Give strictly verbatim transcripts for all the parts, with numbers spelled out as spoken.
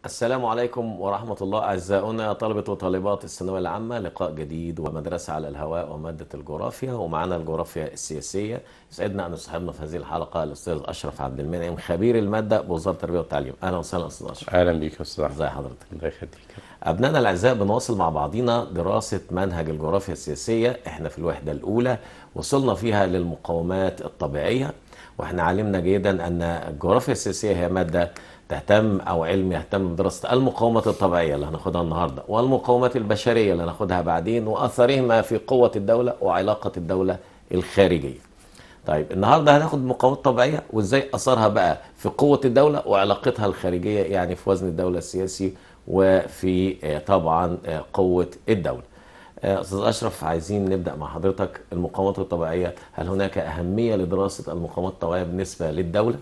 السلام عليكم ورحمة الله أعزائنا طلبة وطالبات الثانوية العامة. لقاء جديد ومدرسة على الهواء ومادة الجغرافيا، ومعنا الجغرافيا السياسية. يسعدنا أن يصحبنا في هذه الحلقة الأستاذ أشرف عبد المنعم، خبير المادة بوزارة التربية والتعليم. أهلا وسهلا أستاذ أشرف. اهلا بيك يا استاذ احمد. ازي حضرتك؟ الله يخليك. أبنائنا الأعزاء، بنواصل مع بعضينا دراسة منهج الجغرافيا السياسية. إحنا في الوحدة الأولى وصلنا فيها للمقاومات الطبيعية، وإحنا علمنا جيدا أن الجغرافيا السياسية هي مادة تهتم أو علم يهتم بدراسة المقاومات الطبيعية اللي هناخدها النهاردة، والمقاومات البشرية اللي هناخدها بعدين، وأثرهما في قوة الدولة وعلاقة الدولة الخارجية. طيب النهارده هناخد مقاومات طبيعية وازاي اثرها بقى في قوة الدولة وعلاقتها الخارجية، يعني في وزن الدولة السياسي وفي آه، طبعا آه، قوة الدولة. آه، استاذ اشرف، عايزين نبدأ مع حضرتك. المقاومات الطبيعية، هل هناك أهمية لدراسة المقاومات الطبيعية بالنسبة للدولة؟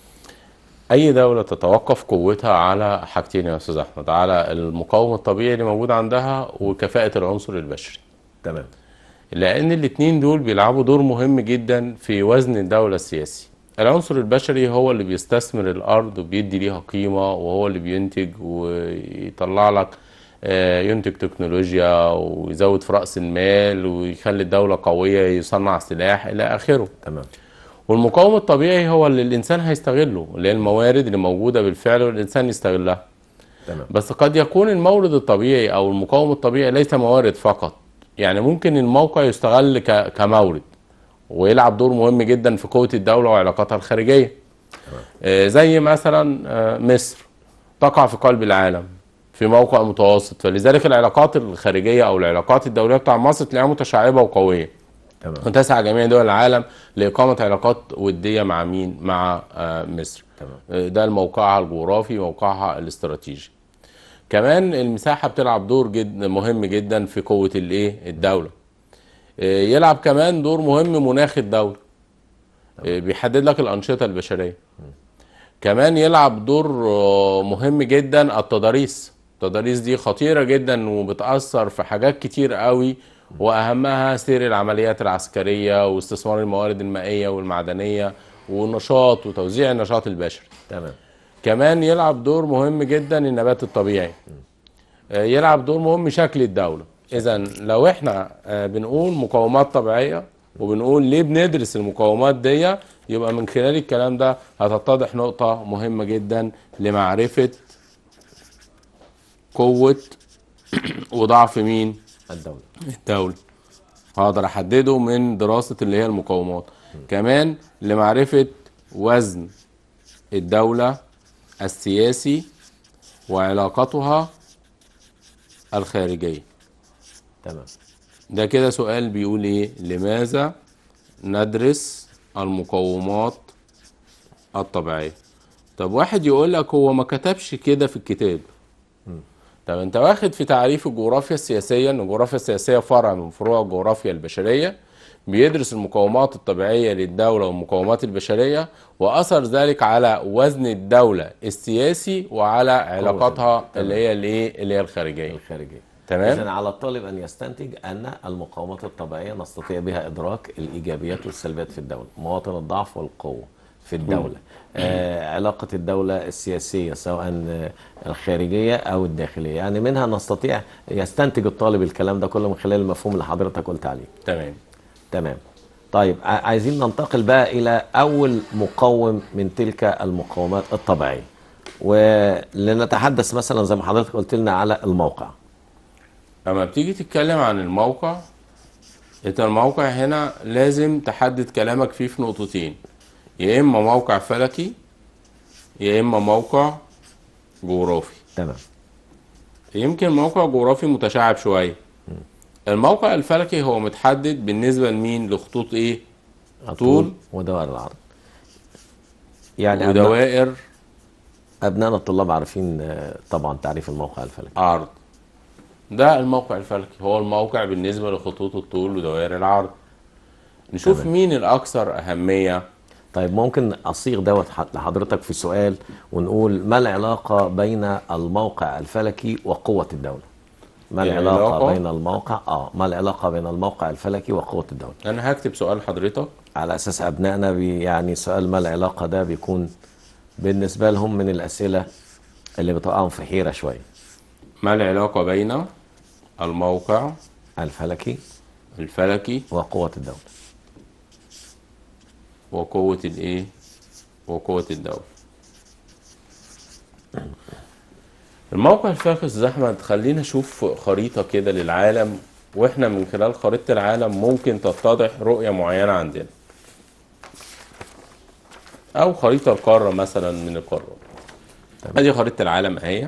اي دوله تتوقف قوتها على حاجتين يا استاذ احمد، على المقاوم الطبيعي اللي موجود عندها وكفاءه العنصر البشري، تمام. لان الاتنين دول بيلعبوا دور مهم جدا في وزن الدوله السياسي. العنصر البشري هو اللي بيستثمر الارض وبيدي ليها قيمه، وهو اللي بينتج ويطلع لك آه، ينتج تكنولوجيا ويزود في راس المال ويخلي الدوله قويه، يصنع سلاح الى اخره. تمام. والمقاوم الطبيعي هو اللي الانسان هيستغله، اللي هي الموارد اللي موجوده بالفعل والانسان يستغلها. تمام. بس قد يكون المورد الطبيعي او المقاوم الطبيعي ليس موارد فقط، يعني ممكن الموقع يستغل ك- كمورد ويلعب دور مهم جدا في قوه الدوله وعلاقاتها الخارجيه. آه، زي مثلا آه، مصر تقع في قلب العالم في موقع متوسط، فلذلك العلاقات الخارجيه او العلاقات الدوليه بتاع مصر تلاقيها متشعبه وقويه، تمام. وتسعى جميع دول العالم لإقامة علاقات ودية مع مين؟ مع آه، مصر. تمام. آه، ده موقعها الجغرافي، موقعها الاستراتيجي. كمان المساحة بتلعب دور جد مهم جدا في قوة الايه؟ الدولة. آه، يلعب كمان دور مهم مناخ الدولة، آه، بيحدد لك الأنشطة البشرية. كمان يلعب دور آه، مهم جدا التضاريس. التضاريس دي خطيرة جدا وبتأثر في حاجات كتير قوي، وأهمها سير العمليات العسكرية واستثمار الموارد المائية والمعدنية والنشاط وتوزيع النشاط البشري. تمام. كمان يلعب دور مهم جدا النبات الطبيعي. آه، يلعب دور مهم شكل الدولة. إذا لو احنا آه، بنقول مقاومات طبيعية وبنقول ليه بندرس المقاومات دي، يبقى من خلال الكلام ده هتتضح نقطة مهمة جدا لمعرفة قوة وضعف مين؟ الدولة. الدولة. هقدر احدده من دراسة اللي هي المقاومات. كمان لمعرفة وزن الدولة السياسي وعلاقتها الخارجية. تمام. ده كده سؤال بيقول ايه؟ لماذا ندرس المقاومات الطبيعية؟ طب واحد يقول لك هو ما كتبش كده في الكتاب. طب انت واخد في تعريف الجغرافيا السياسية ان الجغرافيا السياسية فرع من فروع الجغرافيا البشرية، بيدرس المقاومات الطبيعية للدولة والمقاومات البشرية وأثر ذلك على وزن الدولة السياسي وعلى علاقاتها تمام. اللي هي الايه؟ اللي هي الخارجية. الخارجية. تمام؟ إذن على الطالب أن يستنتج أن المقاومات الطبيعية نستطيع بها إدراك الإيجابيات والسلبيات في الدولة، مواطن الضعف والقوة في الدولة، آه علاقة الدولة السياسية سواء آه، الخارجية أو الداخلية، يعني منها نستطيع يستنتج الطالب الكلام ده كله من خلال المفهوم اللي حضرتك قلت عليه. تمام. تمام. طيب ع- عايزين ننتقل بقى إلى أول مقاوم من تلك المقاومات الطبيعية، ولنتحدث مثلا زي ما حضرتك قلت لنا على الموقع. اما بتيجي تتكلم عن الموقع، انت الموقع هنا لازم تحدد كلامك فيه في نقطتين: يا اما موقع فلكي يا اما موقع جغرافي. تمام. يمكن موقع جغرافي متشعب شوية. الموقع الفلكي هو متحدد بالنسبة لمين؟ لخطوط ايه؟ الطول طول ودوائر العرض. يعني أبناء ودوائر أبنائنا الطلاب عارفين آه، طبعا تعريف الموقع الفلكي. عرض. ده الموقع الفلكي، هو الموقع بالنسبة لخطوط الطول ودوائر العرض. نشوف تمام. مين الأكثر أهمية. طيب ممكن أصيغ دوت ح- لحضرتك في سؤال ونقول: ما العلاقة بين الموقع الفلكي وقوة الدولة؟ ما العلاقة العلاقة، بين الموقع آه ما العلاقة بين الموقع الفلكي وقوة الدولة؟ أنا هكتب سؤال حضرتك. على أساس أبنائنا بي يعني سؤال ما العلاقة ده بيكون بالنسبة لهم من الأسئلة اللي بتوقعهم في حيرة شوية. ما العلاقة بين الموقع الفلكي الفلكي وقوة الدولة. وقوة الايه وقوة الدولة؟ الموقع الفلكي استاذ احمد، خلينا نشوف خريطة كده للعالم، واحنا من خلال خريطة العالم ممكن تتضح رؤية معينة عندنا، او خريطة القارة مثلا من القارات. ادي خريطة العالم اهي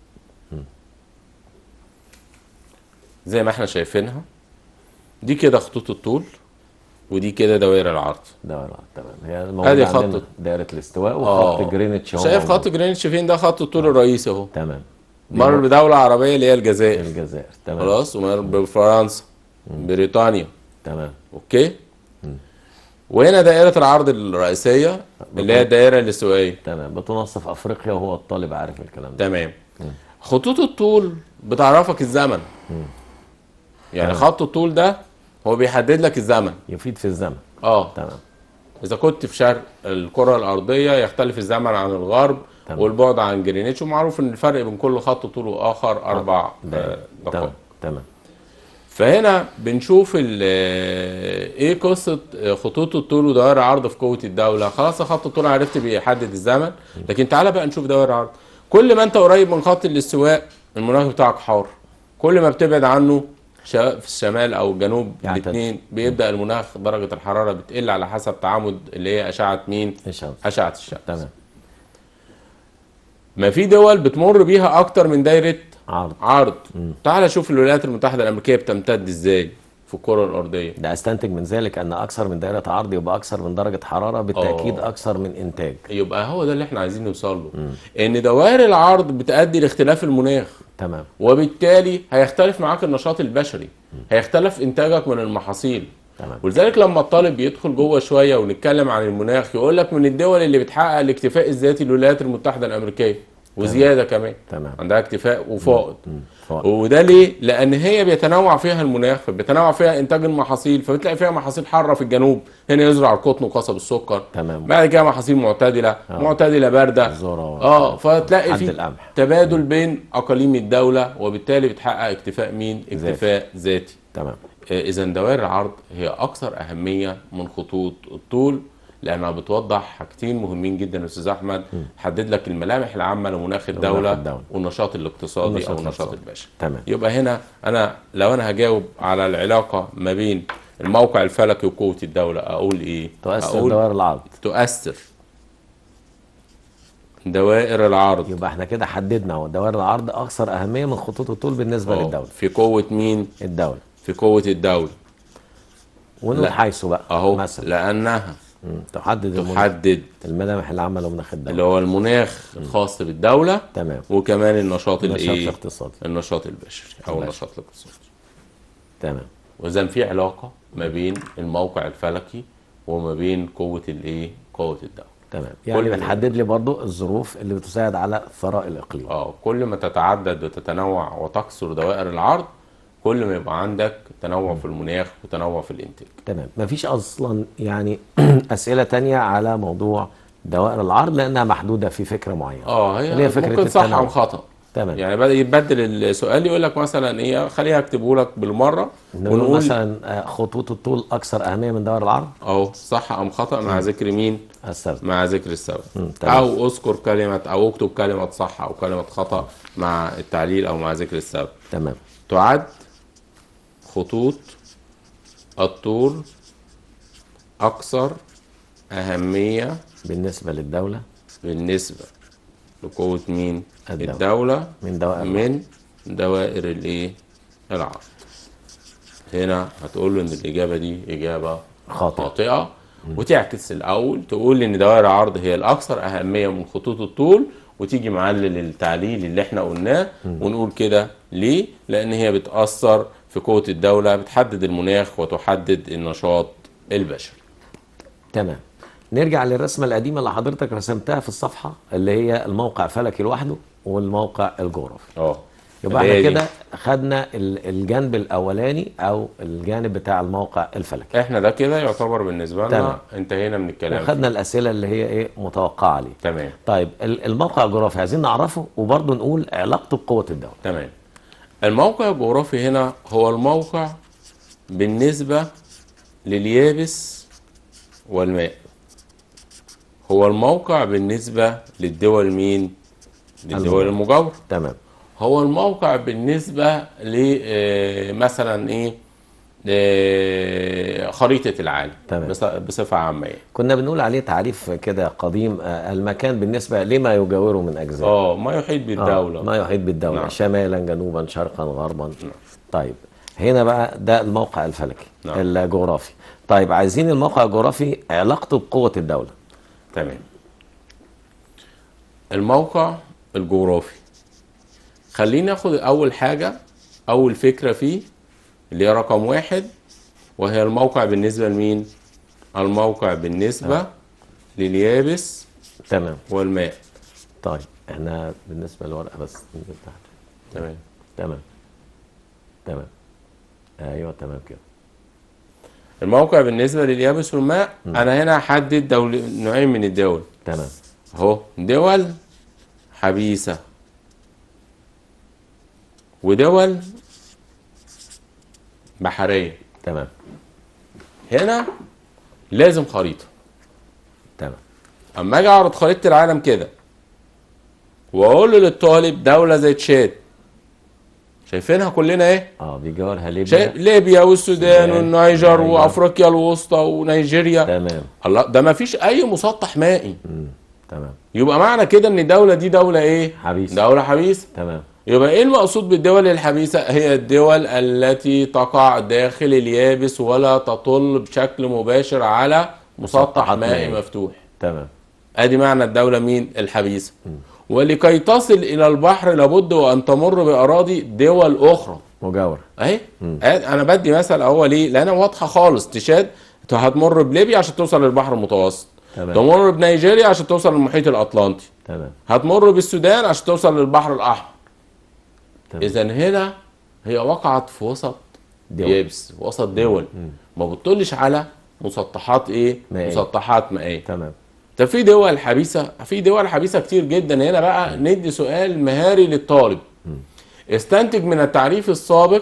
زي ما احنا شايفينها، دي كده خطوط الطول ودي كده دوائر العرض. دوائر العرض تمام. هي ادي الموجودة خط عندنا دائرة الاستواء وخط اه جرينتش. هو شايف موجود. خط جرينتش فين؟ ده خط الطول الرئيسي اهو. تمام. دي مر مو- بدولة عربية اللي هي الجزائر، الجزائر. تمام. خلاص، ومر بفرنسا، بريطانيا، تمام. اوكي. وهنا دائرة العرض الرئيسية اللي هي الدائرة الاستوائية. تمام. بتنصف افريقيا وهو الطالب عارف الكلام ده. تمام. خطوط الطول بتعرفك الزمن، يعني تمام. خط الطول ده هو بيحدد لك الزمن. يفيد في الزمن. اه تمام. اذا كنت في شرق الكرة الارضية يختلف الزمن عن الغرب، تمام. والبعد عن جرينتش، ومعروف ان الفرق بين كل خط طول واخر اربع دقايق. آه، تمام. دقائق. تمام. فهنا بنشوف ال- آه، ايه قصه خطوط الطول ودوائر العرض في قوه الدوله. خلاص خط الطول عرفت بيحدد الزمن، لكن تعالى بقى نشوف دوائر العرض. كل ما انت قريب من خط الاستواء المناخ بتاعك حار، كل ما بتبعد عنه سواء في الشمال او الجنوب يعتدل. الاثنين بيبدا المناخ درجه الحراره بتقل على حسب تعامد اللي هي اشعه مين؟ الشمس. اشعه الشمس. تمام. ما في دول بتمر بيها اكتر من دايره عرض. عرض. تعال شوف الولايات المتحده الامريكيه بتمتد ازاي في الكره الارضيه. ده استنتج من ذلك ان اكثر من دائرة عرض يبقى اكثر من درجة حرارة، بالتأكيد آه. اكثر من انتاج. يبقى هو ده اللي احنا عايزين نوصل له، ان دوائر العرض بتؤدي لاختلاف المناخ، تمام. وبالتالي هيختلف معاك النشاط البشري، هيختلف انتاجك من المحاصيل. تمام. ولذلك لما الطالب يدخل جوه شويه ونتكلم عن المناخ يقول لك من الدول اللي بتحقق الاكتفاء الذاتي الولايات المتحده الامريكيه، وزياده كمان. تمام. عندها اكتفاء وفائض. فوق. وده ليه؟ لان هي بيتنوع فيها المناخ، فبيتنوع فيها انتاج المحاصيل، فبتلاقي فيها محاصيل حاره في الجنوب، هنا يزرع القطن وقصب السكر. تمام. بعد كده محاصيل معتدله، آه. معتدله بارده. الذرة اه فتلاقي حد في القمح. تبادل بين اقاليم الدوله، وبالتالي بتحقق اكتفاء مين؟ اكتفاء ذاتي. تمام. اذا دوائر العرض هي اكثر اهميه من خطوط الطول، لانها بتوضح حاجتين مهمين جدا يا استاذ احمد. حدد لك الملامح العامه لمناخ الدوله, الدولة. والنشاط الاقتصادي والنشاط او النشاط الاقتصادي. البشري. تمام. يبقى هنا انا لو انا هجاوب على العلاقه ما بين الموقع الفلكي وقوه الدوله اقول ايه؟ تؤثر اقول دوائر العرض. تؤثر دوائر العرض. يبقى احنا كده حددنا هو دوائر العرض اكثر اهميه من خطوط الطول بالنسبه آه، للدوله. في قوه مين؟ الدوله. في قوه الدوله. ونقول لا. حيث بقى اهو مثلا لانها مم. تحدد المناخ. تحدد الملامح العامه لمناخ الدوله. اللي هو المناخ الخاص بالدولة، تمام. وكمان النشاط النشاط الايه؟ الاقتصادي. النشاط البشري او البشري. النشاط الاقتصادي. تمام. واذا في علاقة ما بين الموقع الفلكي وما بين قوة الايه؟ قوة الدولة. تمام. يعني كل- بتحدد لي برضو الظروف اللي بتساعد على ثراء الاقليم. اه كل ما تتعدد وتتنوع وتكثر دوائر العرض، كل ما يبقى عندك تنوع في المناخ وتنوع في الانتاج. تمام. مفيش اصلا يعني اسئله تانية على موضوع دوائر العرض لانها محدوده في فكره معينه. اه اللي هي هي فكرة ممكن صح التنوع. او خطأ. تمام. يعني بدأ يبدل السؤال يقول لك مثلا ايه، خليها اكتبه لك بالمره نقول ونقول مثلا آه، خطوط الطول اكثر اهميه من دوائر العرض. اهو صح ام خطأ مع ذكر مين؟ السبب. مع ذكر السبب. تمام. او اذكر كلمه او اكتب كلمه صح او كلمه خطأ مع التعليل او مع ذكر السبب. تمام. تعد خطوط الطول اكثر اهميه بالنسبه للدوله بالنسبه لقوه مين؟ الدولة. الدوله من دوائر من دوائر الايه؟ العرض. هنا هتقول له ان الاجابه دي اجابه خاطئة. خاطئه، وتعكس الاول تقول ان دوائر العرض هي الاكثر اهميه من خطوط الطول، وتيجي معلل التعليل اللي احنا قلناه ونقول كده ليه؟ لان هي بتاثر في قوه الدوله، بتحدد المناخ وتحدد النشاط البشري. تمام. نرجع للرسمه القديمه اللي حضرتك رسمتها في الصفحه اللي هي الموقع فلكي لوحده والموقع الجغرافي. اه يبقى اللي احنا هي دي. كده خدنا ال- الجانب الاولاني او الجانب بتاع الموقع الفلكي، احنا ده كده يعتبر بالنسبه تمام. لنا انتهينا من الكلام وخدنا فيه. الاسئله اللي هي ايه متوقعه عليه. تمام. طيب ال- الموقع الجغرافي عايزين نعرفه وبرضه نقول علاقته بقوه الدوله. تمام. الموقع الجغرافي هنا هو الموقع بالنسبه لليابس والماء. هو الموقع بالنسبه للدول مين؟ للدول المجاوره. تمام. هو الموقع بالنسبه ل آه، مثلا ايه آه، خريطه العالم. تمام. بص- بصفه عامه يعني. كنا بنقول عليه تعريف كده قديم، آه، المكان بالنسبه لما يجاوره من اجزاء. اه ما يحيط آه، بالدوله. ما يحيط بالدوله، نعم. شمالا جنوبا شرقا غربا. نعم. طيب هنا بقى ده الموقع الفلكي، نعم. الجغرافي. طيب عايزين الموقع الجغرافي علاقته بقوه الدوله. تمام. الموقع الجغرافي خلينا ناخد اول حاجه، اول فكره فيه اللي هي رقم واحد، وهي الموقع بالنسبه لمين؟ الموقع بالنسبه آه. لليابس تمام. والماء. طيب احنا بالنسبه للورقه بس ننزل تحت. تمام. تمام. تمام. ايوه تمام كده. الموقع بالنسبه لليابس والماء، انا هنا هحدد دول نوعين من الدول تمام. اهو، دول حبيسه ودول بحريه. تمام. هنا لازم خريطه. تمام. اما اجي اعرض خريطه العالم كده واقول للطالب دوله زي تشاد، شايفينها كلنا ايه؟ اه بيجاورها ليبيا. شايف ليبيا والسودان السودان والنيجر والنيجر. وافريقيا الوسطى ونيجيريا. تمام. الله، ده ما فيش اي مسطح مائي. امم تمام. يبقى معنى كده ان الدوله دي دوله ايه؟ حبيسه. دوله حبيسه. تمام. يبقى ايه المقصود بالدول الحبيسه؟ هي الدول التي تقع داخل اليابس ولا تطل بشكل مباشر على مسطح مسطحات مائي مائي. مفتوح. تمام. ادي معنى الدولة مين؟ الحبيسة. ولكي تصل الى البحر لابد وان تمر باراضي دول اخرى. مجاور. اهي انا بدي مثل اهو ليه؟ لان واضحة خالص. تشاد هتمر بليبيا عشان توصل للبحر المتوسط. تمام. تمر بنيجيريا عشان توصل للمحيط الاطلنطي. تمام. هتمر بالسودان عشان توصل للبحر الاحمر. تمام. اذا هنا هي وقعت في وسط دول. يابس، وسط دول. ما بتطلش على مسطحات ايه؟ مائية. مسطحات مائية. تمام. طب في دول حبيسه، في دول حبيسه كتير جدا. هنا بقى ندي سؤال مهاري للطالب. استنتج من التعريف السابق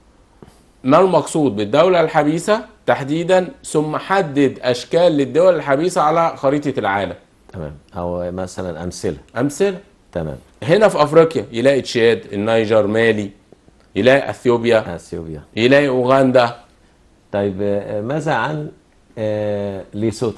ما المقصود بالدوله الحبيسه تحديدا، ثم حدد اشكال للدول الحبيسه على خريطه العالم. تمام. او مثلا امثله. امثله. تمام. هنا في افريقيا يلاقي تشاد، النيجر، مالي، يلاقي اثيوبيا، اثيوبيا. يلاقي اوغندا. طيب آه، ماذا عن آه، ليسوتو؟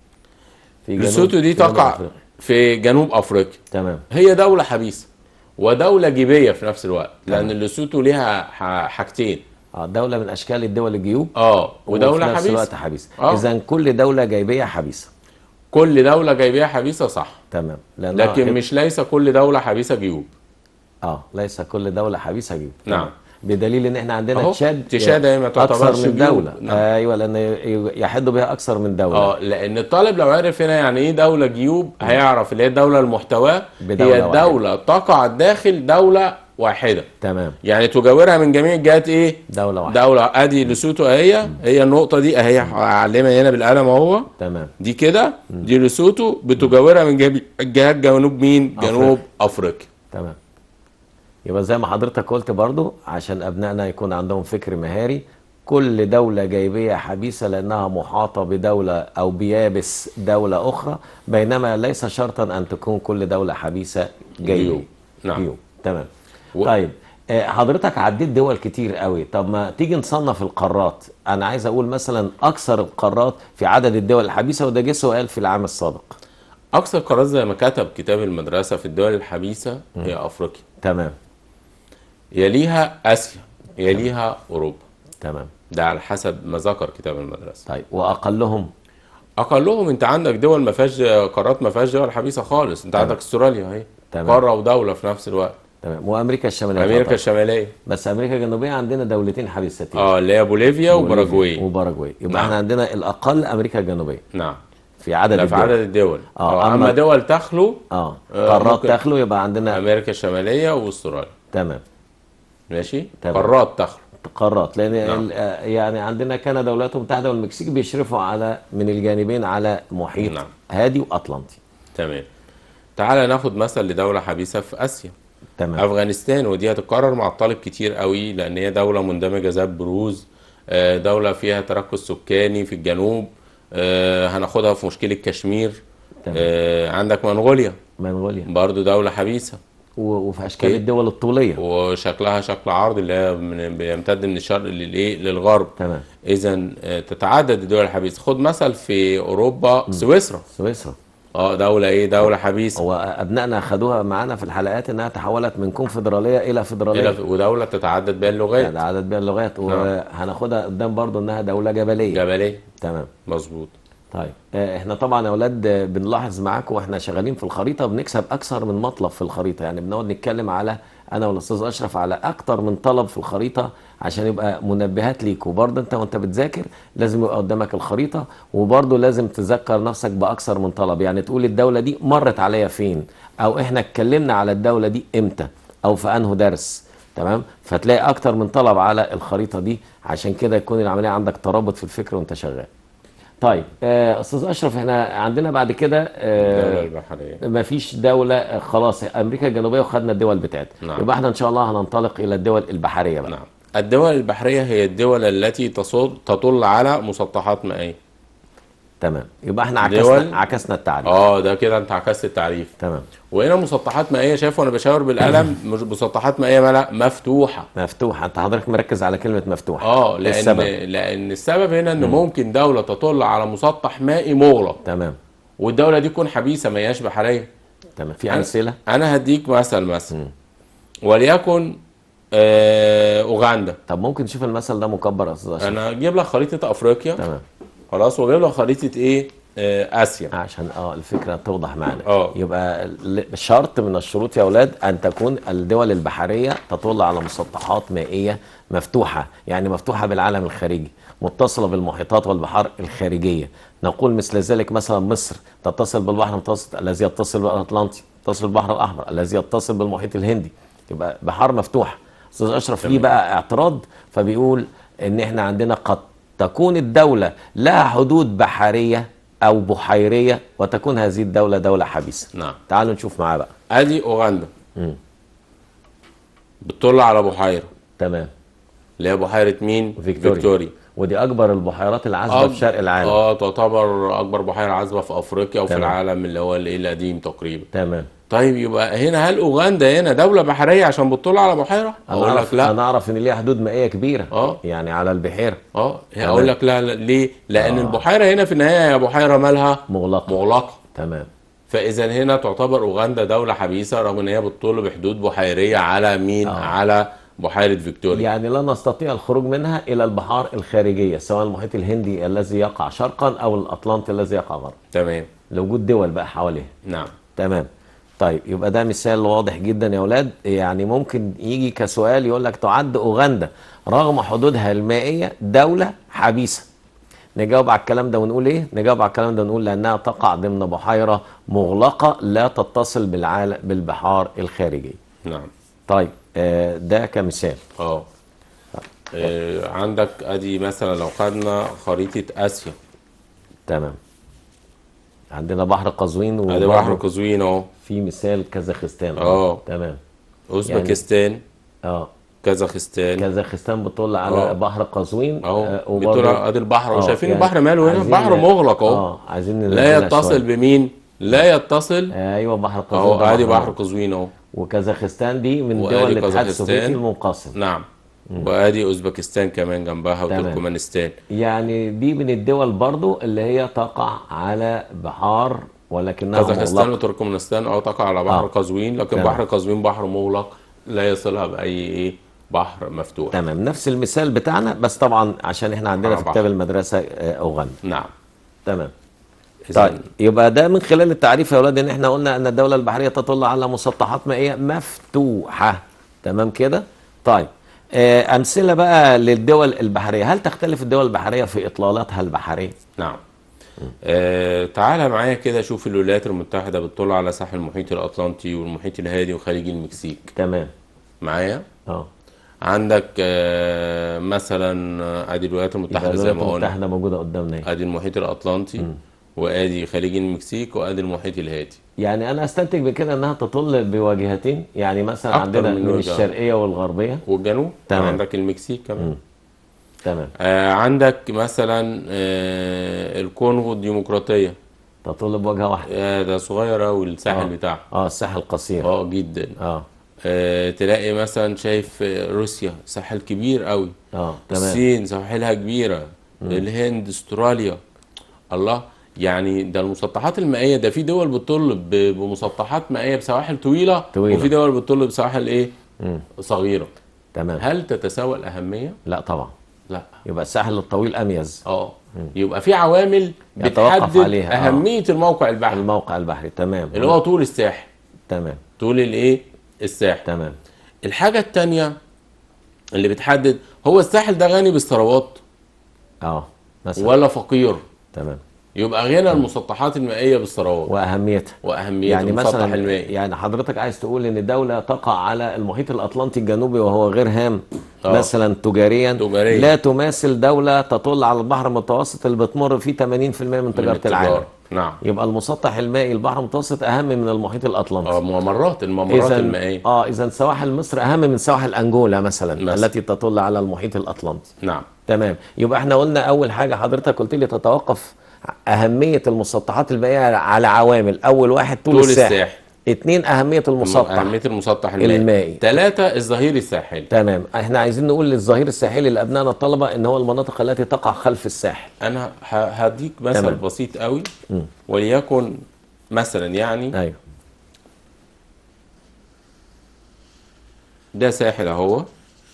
في جنوب- لسوتو دي في جنوب تقع أفريقيا. في جنوب افريقيا. تمام. هي دولة حبيسة ودولة جيبية في نفس الوقت، لأن تمام. لسوتو ليها ح- حاجتين. اه دوله من اشكال الدول الجيوب. اه ودولة وفي نفس الوقت حبيسة. حبيسه. آه. اذا كل دوله جايبيه حبيسه. كل دولة جيبية حبيسة صح، تمام. لأن لكن مش ليس كل دولة حبيسة جيوب. اه ليس كل دوله حبيسه جيوب. نعم. تمام. بدليل ان احنا عندنا أهو، تشاد. تشاد هي ما تعتبرش اكثر من جيوب. دوله. نعم. ايوه لان ي- يحد بها اكثر من دوله. اه لأن الطالب لو عرف هنا يعني إيه دولة جيوب هيعرف اللي هي الدولة المحتواه بدولة هي الدولة تقع داخل دولة واحدة، تمام. يعني تجاورها من جميع الجهات إيه؟ دوله واحده. دولة. أدي لسوتو أهي، هي النقطة دي أهي، هعلمها هنا بالقلم أهو. تمام. دي كده دي لسوتو بتجاورها من جميع الجهات جنوب مين؟ جنوب افريقيا. تمام. يبقى زي ما حضرتك قلت برضو عشان ابنائنا يكون عندهم فكر مهاري، كل دولة جايبية حبيسة لأنها محاطة بدولة أو بيابس دولة أخرى، بينما ليس شرطا أن تكون كل دولة حبيسة جايبية. جيوب. نعم. جيوب. تمام. و... طيب آه، حضرتك عديت دول كتير قوي، طب ما تيجي نصنف القارات. أنا عايز أقول مثلا أكثر القارات في عدد الدول الحبيسة، وده جه سؤال في العام السابق. اكثر قارات زي ما كتب كتاب المدرسه في الدول الحبيسه هي افريقيا، تمام. يليها اسيا، يليها اوروبا. تمام. ده على حسب ما ذكر كتاب المدرسه. طيب وأقلهم؟ اقلهم انت عندك دول ما فيهاش قارات، ما فيهاش دول حبيسه خالص. انت تمام. عندك استراليا اهي، تمام. قاره ودوله في نفس الوقت. تمام. وأمريكا الشمالية. امريكا طبعاً. الشماليه، بس امريكا الجنوبيه عندنا دولتين حبيستين. اه اللي هي بوليفيا وباراجواي. وباراجواي. يبقى نعم. احنا عندنا الاقل امريكا الجنوبيه نعم. في عدد لا في الدول. عدد الدول. آه، اه أما- اما دول تخلو اه آه، قارات ممكن تخلو يبقى عندنا. امريكا الشماليه واستراليا. تمام. ماشي. تمام. قارات تخلو. قارات، لان نعم. ال- آه، يعني عندنا كندا والولايات المتحده والمكسيك بيشرفوا على من الجانبين على محيط نعم. هادي واطلنطي. تمام. تعالى ناخد مثل لدولة حبيسة في آسيا، تمام. أفغانستان. ودي هتتكرر مع الطالب كتير قوي، لأن هي دولة مندمجة ذات بروز، آه، دولة فيها تركز سكاني في الجنوب. آه، هناخدها في مشكلة كشمير. تمام. آه، عندك منغوليا، منغوليا، برضو دولة حبيسة، و- وفي اشكال اوكي. الدول الطوليه. وشكلها شكل عرض اللي هي من- بيمتد من الشرق للايه للغرب. تمام. اذا تتعدد الدول الحبيسه. خد مثل في اوروبا، سويسرا. سويسرا، اه دوله ايه؟ دوله حبيسه. هو ابنائنا خدوها معانا في الحلقات انها تحولت من كونفدراليه الى فدراليه، إلى- ودوله تتعدد بين اللغات. يعني عدد بين اللغات، وهناخدها قدام برضو انها دوله جبليه. جبليه. تمام. مظبوط. طيب آه، احنا طبعا يا اولاد آه، بنلاحظ معاكم واحنا شغالين في الخريطه بنكسب اكثر من مطلب في الخريطه، يعني بنقعد نتكلم على انا والاستاذ اشرف على اكتر من طلب في الخريطه عشان يبقى منبهات ليك. وبرضه انت وانت بتذاكر لازم يبقى قدامك الخريطه، وبرضه لازم تذكر نفسك باكثر من طلب، يعني تقول الدوله دي مرت عليا فين، او احنا اتكلمنا على الدوله دي امتى، او في انه درس. تمام. فتلاقي اكتر من طلب على الخريطه دي، عشان كده يكون العمليه عندك ترابط في الفكر وانت شغال. طيب آه، استاذ اشرف، احنا عندنا بعد كده الدوله آه البحريه. مفيش دوله، آه، خلاص امريكا الجنوبيه وخدنا الدول بتاعتها. نعم. يبقى احنا ان شاء الله هننطلق الى الدول البحريه بقى. نعم. الدول البحريه هي الدول التي تصد تطل على مسطحات مائيه. تمام. يبقى احنا عكسنا دول عكسنا التعريف. اه ده كده انت عكست التعريف. تمام. وهنا مسطحات مائيه، شايف وانا بشاور بالقلم مش مسطحات مائيه ملا مفتوحه. مفتوحه، انت حضرتك مركز على كلمه مفتوحه. اه لان السبب. لان السبب هنا ان ممكن دوله تطل على مسطح مائي مغلق، تمام. والدوله دي تكون حبيسه ما هياش بحريه. تمام. في أنا- امثله. انا هديك مثل مثلا، وليكن آه اوغندا. طب ممكن نشوف المثل ده مكبر يا استاذ اشرف؟ انا اجيب لك خريطه افريقيا. تمام. خلاص، واجيب لك خريطه ايه؟ آه اسيا. عشان اه الفكره توضح معنا. اه. يبقى ال- شرط من الشروط يا اولاد ان تكون الدول البحريه تطل على مسطحات مائيه مفتوحه، يعني مفتوحه بالعالم الخارجي، متصله بالمحيطات والبحار الخارجيه. نقول مثل ذلك مثلا مصر تتصل بالبحر المتوسط الذي يتصل بالاطلنطي، يتصل بالبحر الاحمر الذي يتصل بالمحيط الهندي، يبقى بحار مفتوحه. استاذ اشرف ليه بقى اعتراض، فبيقول ان احنا عندنا قد تكون الدوله لها حدود بحريه او بحيريه، وتكون هذه الدوله دوله حبيسه. نعم. تعالوا نشوف معاه بقى. ادي اوغندا مم. بتطل على بحيره، تمام. اللي هي بحيره مين؟ فيكتوريا. فيكتوريا. ودي اكبر البحيرات العذبه في شرق العالم. اه تعتبر اكبر بحيره عذبه في افريقيا وفي تمام. العالم اللي هو الايه القديم تقريبا. تمام. طيب يبقى هنا هل اوغندا هنا دوله بحريه عشان بتطل على بحيره؟ انا اقول اعرف لك لا. انا اعرف ان ليها حدود مائيه كبيره. اه. يعني على البحيره. اه اقول لك لا, لا ليه؟ لان آه. البحيره هنا في النهايه هي بحيره مالها مغلقه. مغلقه. تمام. فاذا هنا تعتبر اوغندا دوله حبيسه رغم ان هي بتطل بحدود بحيريه على مين؟ آه. على بحيره فيكتوريا. يعني لا نستطيع الخروج منها الى البحار الخارجيه، سواء المحيط الهندي الذي يقع شرقا او الاطلنطي الذي يقع غربا، تمام. لوجود دول بقى حواليها. نعم. تمام. طيب يبقى ده مثال واضح جدا يا اولاد. يعني ممكن يجي كسؤال يقول لك تعد اوغندا رغم حدودها المائيه دوله حبيسه. نجاوب على الكلام ده ونقول ايه؟ نجاوب على الكلام ده ونقول لانها تقع ضمن بحيره مغلقه لا تتصل بالعالم بالبحار الخارجيه. نعم. طيب آه ده كمثال. اه آه، عندك ادي مثلا لو خدنا خريطه اسيا، تمام. عندنا بحر قزوين ادي بحر وبرضه قزوين اهو. في مثال كازاخستان. اه. تمام. اوزبكستان. اه كازاخستان. كازاخستان بتطل على آه. بحر قزوين اهو آه بتقول وبرضه ادي البحر، آه، وشايفين يعني البحر ماله هنا؟ عايزين بحر ن- مغلق اهو. اه عايزين لا ننزلها يتصل شوية. بمين؟ لا يتصل. ايوه بحر قزوين اهو ده ادي بحر مغلق. قزوين اهو. وكازاخستان دي من وآدي دول الاتحاد كازاخستان. السوفيتي المنقسم. نعم. وادي اوزبكستان كمان جنبها تمام. وتركمانستان. يعني دي من الدول برضو اللي هي تقع على بحار ولكنها كازاخستان مغلقة. وتركمانستان اه تقع على بحر آه. قزوين، لكن تمام. بحر قزوين بحر مغلق لا يصلها باي ايه بحر مفتوح. تمام. نفس المثال بتاعنا، بس طبعا عشان احنا عندنا على في بحر. كتاب المدرسة آه، اوغندا. نعم. تمام. إذن- طيب يبقى ده من خلال التعريف يا اولاد ان احنا قلنا ان الدولة البحرية تطل على مسطحات مائية مفتوحة. تمام كده. طيب آه، امثلة بقى للدول البحرية. هل تختلف الدول البحرية في اطلالاتها البحرية؟ نعم. آه تعالى معايا كده شوف الولايات المتحدة بتطل على ساحل المحيط الأطلنطي والمحيط الهادي وخليج المكسيك. تمام. معايا؟ اه عندك آه، مثلا آه، ادي الولايات يبقى المتحده زي الولايات ما قلنا، المتحده موجوده قدامنا اهي. ادي المحيط الاطلنطي، وادي خليج المكسيك، وادي المحيط الهادي. يعني انا استنتج بكده انها تطل بواجهتين، يعني مثلا اكتر عندنا من من وجهه. الشرقيه والغربيه. والجنوب تمام. عندك المكسيك كمان. تمام. آه عندك مثلا آه الكونغو الديمقراطيه. تطل بوجهه واحده. آه ده صغير اوي الساحل اه بتاعها. اه الساحل قصير. اه جدا. اه آه تلاقي مثلا شايف آه، روسيا ساحل كبير قوي. اه تمام. الصين سواحلها كبيره. الهند، استراليا. الله، يعني ده المسطحات المائيه، ده في دول بتطل ب- بمسطحات مائيه بسواحل طويله، طويلة. وفي دول بتطل بسواحل ايه؟ مم. صغيره. تمام. هل تتساوى الاهميه؟ لا طبعا. لا. يبقى الساحل الطويل اميز. اه يبقى في عوامل يتوقف بتحدد عليها اه اهميه الموقع البحري، الموقع البحري. تمام. اللي هو طول الساحل. تمام. طول الايه؟ الساحل. تمام. الحاجه التانيه اللي بتحدد، هو الساحل ده غني بالثروات اه مثلا. ولا فقير؟ تمام. يبقى غنى المسطحات المائيه بالثروات واهميتها. واهميه يعني المسطح مثلا المائي. يعني حضرتك عايز تقول ان دوله تقع على المحيط الاطلنطي الجنوبي وهو غير هام آه. مثلا تجاريا، تجاريا. لا تماثل دوله تطل على البحر المتوسط اللي بتمر فيه ثمانين بالمئة من من تجاره التجارة. العالم. نعم. يبقى المسطح المائي البحر المتوسط اهم من المحيط الاطلنطي. اه ممرات الممرات اذا المائيه. اه اذا سواحل مصر اهم من سواحل انجولا مثلا, مثلا. التي تطل على المحيط الاطلنطي. نعم. تمام. يبقى احنا قلنا اول حاجه حضرتك قلت لي تتوقف اهميه المسطحات المائيه على عوامل. اول واحد طول, طول الساحل. الساحل. اتنين اهميه المسطح اهميه المسطح المائي. المائي. ثلاثه الظهير الساحلي. تمام. احنا عايزين نقول للظهير الساحلي لابنائنا الطلبه ان هو المناطق التي تقع خلف الساحل. انا ه- هديك مثل تمام. بسيط قوي، وليكن مثلا يعني ايوه. ده ساحل اهو،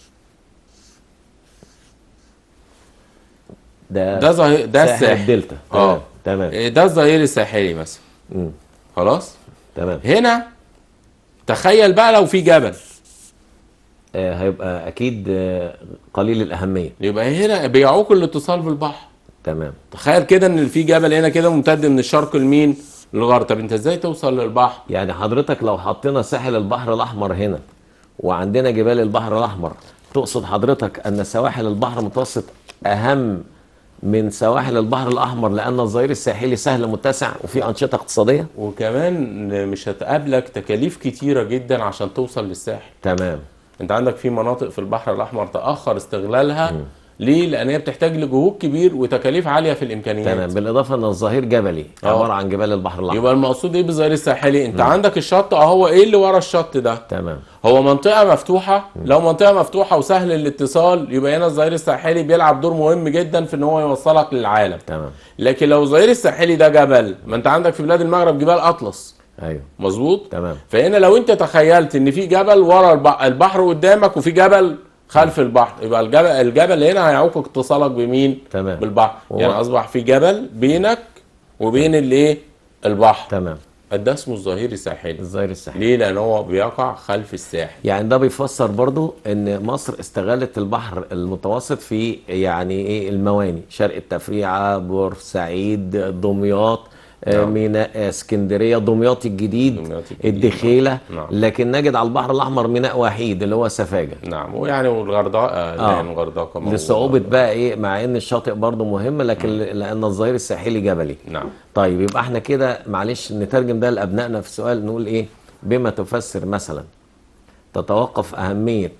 ده ده ظهير، ده ساحل الساحل. الدلتا. اه تمام. إيه ده الظهير الساحلي مثلا. مم. خلاص. تمام. هنا تخيل بقى لو في جبل، آه هيبقى اكيد آه قليل الاهميه. يبقى هنا بيعوق الاتصال بالبحر. تمام. تخيل كده ان في جبل هنا كده ممتد من الشرق لمين؟ للغرب. طب انت ازاي توصل للبحر؟ يعني حضرتك لو حطينا ساحل البحر الاحمر هنا وعندنا جبال البحر الاحمر، تقصد حضرتك ان سواحل البحر المتوسط اهم من سواحل البحر الاحمر لان الظهير الساحلي سهل متسع وفي انشطه اقتصاديه؟ وكمان مش هتقابلك تكاليف كتيرة جدا عشان توصل للساحل. تمام. انت عندك في مناطق في البحر الاحمر تأخر استغلالها. مم. ليه؟ لان هي بتحتاج لجهود كبير وتكاليف عالية في الامكانيات. تمام. بالاضافه ان الظهير جبلي أوه. عباره عن جبال البحر الاحمر. يبقى المقصود ايه بالظهير الساحلي؟ انت مم. عندك الشط اهو، ايه اللي ورا الشط ده؟ تمام. هو منطقة مفتوحة. مم. لو منطقة مفتوحة وسهل الاتصال يبقى هنا الظهير الساحلي بيلعب دور مهم جدا في ان هو يوصلك للعالم. تمام. لكن لو الظهير الساحلي ده جبل، ما انت عندك في بلاد المغرب جبال اطلس. ايوه مظبوط. تمام. فهنا لو انت تخيلت ان في جبل ورا البحر, البحر قدامك وفي جبل خلف البحر، يبقى الجبل الجبل هنا هيعوق اتصالك بمين؟ تمام. بالبحر. و... يعني اصبح في جبل بينك وبين الايه؟ البحر. تمام. ده اسمه الظهير الساحلي. الظهير الساحلي ليه؟ لان هو بيقع خلف الساحل. يعني ده بيفسر برضو ان مصر استغلت البحر المتوسط في يعني ايه المواني، شرق التفريعه، بورسعيد، دمياط، نعم. ميناء اسكندريه، دمياط الجديد، دمياط الجديد، الدخيله. نعم. لكن نجد على البحر الاحمر ميناء وحيد اللي هو سفاجه. نعم. ويعني والغردقه آه. الغردقه لصعوبه بقى ايه، مع ان الشاطئ برضو مهم لكن م. لان الظهير الساحلي جبلي. نعم. طيب يبقى احنا كده معلش نترجم ده لابنائنا في سؤال، نقول ايه؟ بما تفسر مثلا تتوقف اهميه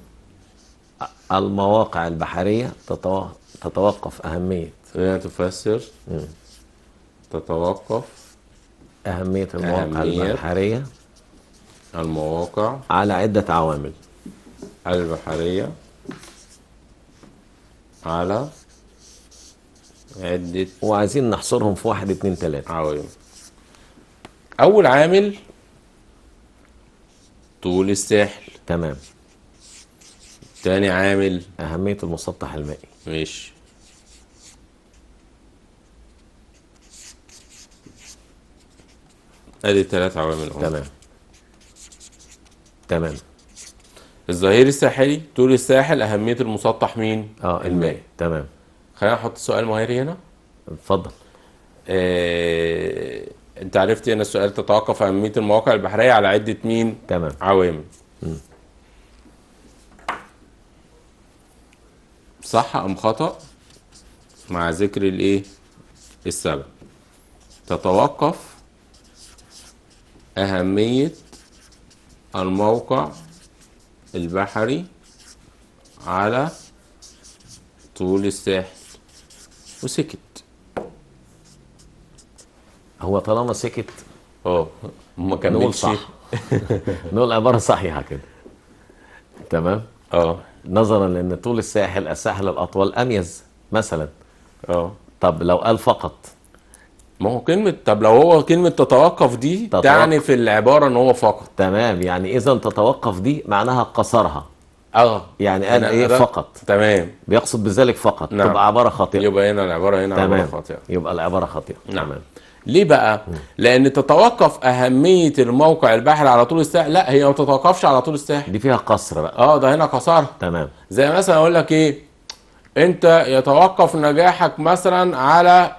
المواقع البحريه، تتوقف اهميه بما تفسر م. تتوقف أهمية المواقع أهمية البحرية المواقع على عدة عوامل البحرية على عدة، وعايزين نحصرهم في واحد اتنين تلاتة عوامل. أول عامل طول الساحل. تمام. تاني عامل أهمية المسطح المائي. ماشي. ادي الثلاث عوامل اهو. تمام. تمام. الظهير الساحلي طول الساحل، اهميه المسطح مين؟ اه المائي. تمام. خلينا نحط سؤال مهاري هنا. اتفضل. آه... انت عرفت ان السؤال تتوقف اهميه المواقع البحريه على عده مين؟ تمام. عوامل. م. صح ام خطأ مع ذكر الايه السبب. تتوقف أهمية الموقع البحري على طول الساحل. وسكت. هو طالما سكت اه ما نقول كملش. صح. نقول عبارة صحيحة كده. تمام. اه نظرا لان طول الساحل الساحل الاطول اميز مثلا. اه طب لو قال فقط. ما هو كلمة، طب لو هو كلمة تتوقف دي تتوقف. تعني في العبارة ان هو فقط. تمام، يعني اذا تتوقف دي معناها قصرها، اه يعني قال هنا ايه ده- فقط، تمام. بيقصد بذلك فقط. نعم. تبقى عبارة خاطئة. يبقى هنا العبارة هنا عبارة تمام، خاطئة. يبقى العبارة خاطئة. نعم. تمام. ليه بقى؟ لأن تتوقف أهمية الموقع البحري على طول الساحل، لا هي ما تتوقفش على طول الساحل. دي فيها قصر بقى. اه ده هنا قصرها. تمام. زي مثلا أقول لك إيه؟ أنت يتوقف نجاحك مثلا على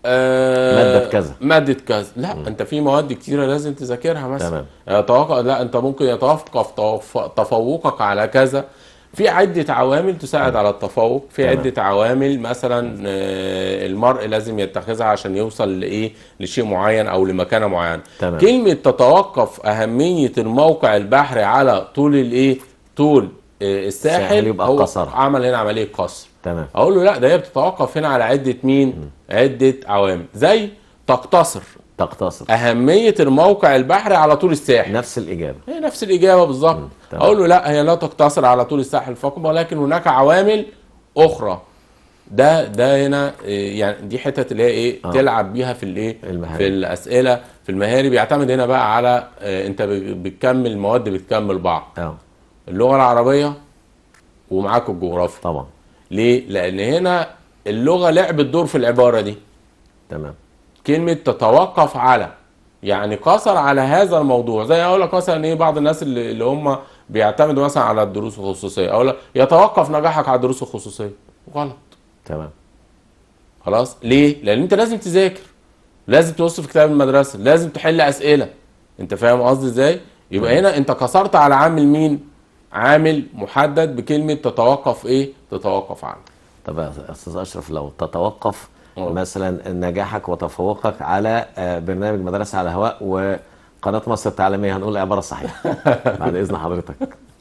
آه مادة كذا. مادة كذا، لا م. أنت في مواد كتيرة لازم تذاكرها مثلا. تمام. يتوقف، لا أنت ممكن يتوقف توف... تفوقك على كذا. في عدة عوامل تساعد على التفوق، في تمام. عدة عوامل مثلا آه، المرء لازم يتخذها عشان يوصل لإيه، لشيء معين أو لمكانة معينة. تمام. كلمة تتوقف أهمية الموقع البحري على طول الإيه، طول آه، الساحل الساحل، يبقى هو قصر. عمل هنا عملية قصر. تمام. أقول له لا ده هي بتتوقف هنا على عدة مين؟ م. عدة عوامل. زي تقتصر تقتصر. أهمية الموقع البحري على طول الساحل. نفس الإجابة. هي نفس الإجابة بالظبط. أقول له لا هي لا تقتصر على طول الساحل فقط، ولكن هناك عوامل أخرى. ده ده هنا إيه، يعني دي حتة اللي هي إيه آه. تلعب بيها في الإيه، في الأسئلة في المهاري. بيعتمد هنا بقى على إيه، أنت بتكمل مواد بتكمل بعض. اه اللغة العربية ومعاك الجغرافيا. طبعا. ليه؟ لأن هنا اللغة لعبت دور في العبارة دي. تمام. كلمة تتوقف على، يعني قصر على هذا الموضوع. زي اقول لك مثلا ايه، بعض الناس اللي, اللي هم بيعتمدوا مثلا على الدروس الخصوصيه، اقول لك يتوقف نجاحك على الدروس الخصوصيه. غلط. تمام. خلاص. ليه؟ لان انت لازم تذاكر، لازم تبص في كتاب المدرسه، لازم تحل اسئله. انت فاهم قصدي ازاي؟ يبقى هنا انت كسرت على عامل مين؟ عامل محدد بكلمه تتوقف ايه؟ تتوقف عنه. طب يا استاذ اشرف، لو تتوقف أوه. مثلا نجاحك وتفوقك على برنامج مدرسة على الهواء وقناة مصر التعليمية، هنقول عبارة صحيحة بعد إذن حضرتك.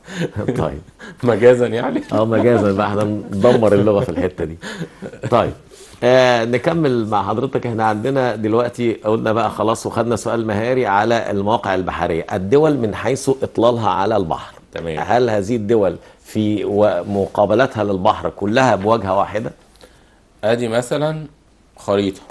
طيب مجازا يعني. اه مجازا بقى، احنا ندمر اللغة في الحتة دي. طيب آه نكمل مع حضرتك. احنا عندنا دلوقتي قلنا بقى خلاص وخدنا سؤال مهاري على المواقع البحرية. الدول من حيث إطلالها على البحر. تمام. هل هذه الدول في مقابلتها للبحر كلها بوجهة واحدة؟ ادي مثلا خريطة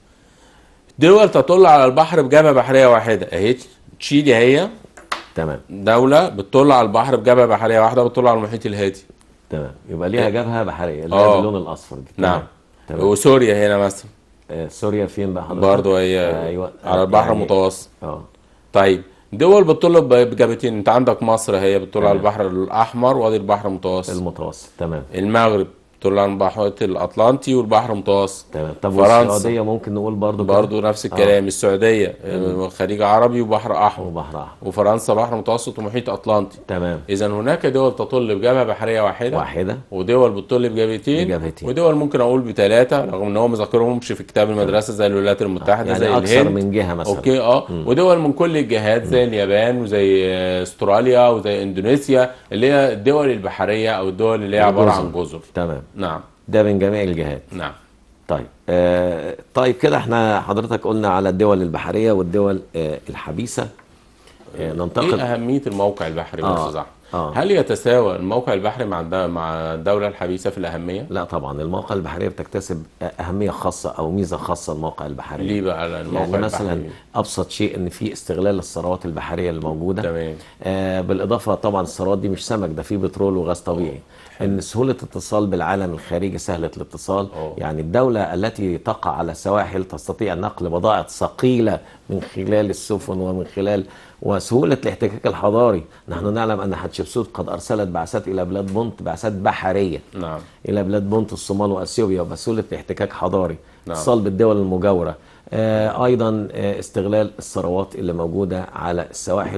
دول تطل على البحر بجبهة بحرية واحدة اهي. تشيلي هي تمام. دولة بتطل على البحر بجبهة بحرية واحدة، بتطل على المحيط الهادي. تمام. يبقى ليها جبهة بحرية اللي آه. هي باللون الأصفر دي. نعم. تمام. وسوريا هنا مثلا. آه سوريا فين بقى حضرتك؟ برضو هي آه أيوة. على البحر يعني المتوسط. اه طيب دول بتطل بجبهتين، انت عندك مصر هي بتطل على تمام. البحر الأحمر وادي البحر المتوسط. المتوسط. تمام. المغرب بتطل على البحر الأطلنطي والبحر المتوسط. تمام. طب فرنسا والسعودية ممكن نقول برضو كده؟ برضو نفس الكلام. آه. السعودية آه، خليج عربي وبحر أحمر. وبحر أحمر. وفرنسا بحر متوسط ومحيط أطلنطي. تمام. إذا هناك دول تطل بجبهة بحرية واحدة واحدة. ودول بتطل بجبهتين. بجبهتين. ودول ممكن أقول بثلاثة رغم إن هو ما ذاكرهمش في كتاب المدرسة زي الولايات المتحدة. يعني زي أكثر الهند. من جهة مثلا. أوكي أه م. ودول من كل الجهات زي م. اليابان وزي أستراليا وزي إندونيسيا اللي هي الدول البحرية أو الدول اللي هي عبارة عن جزر. تمام. نعم. ده من جميع الجهات. نعم. طيب آه طيب كده احنا حضرتك قلنا على الدول البحرية والدول آه الحبيسة. آه ننتقل. ايه أهمية الموقع البحري آه. بس صح؟ آه. هل يتساوى الموقع البحري مع مع الدولة الحبيسة في الأهمية؟ لا طبعا، المواقع البحرية بتكتسب أهمية خاصة أو ميزة خاصة المواقع البحرية. ليه بقى الموقع يعني مثلا البحري؟ أبسط شيء إن في استغلال الثروات البحرية الموجودة. تمام. آه بالإضافة طبعا الثروات دي مش سمك، ده فيه بترول وغاز طبيعي. أوه. إن سهولة الاتصال بالعالم الخارجي، سهلة الاتصال. أوه. يعني الدولة التي تقع على السواحل تستطيع نقل بضائع ثقيلة من خلال السفن ومن خلال وسهولة الاحتكاك الحضاري. نحن نعلم أن حتشبسوت قد أرسلت بعثات إلى بلاد بونت، بعثات بحرية. نعم. إلى بلاد بونت الصومال وأثيوبيا، وبسهولة احتكاك حضاري. نعم. اتصال بالدول المجاورة. آه أيضا آه استغلال الثروات اللي موجودة على السواحل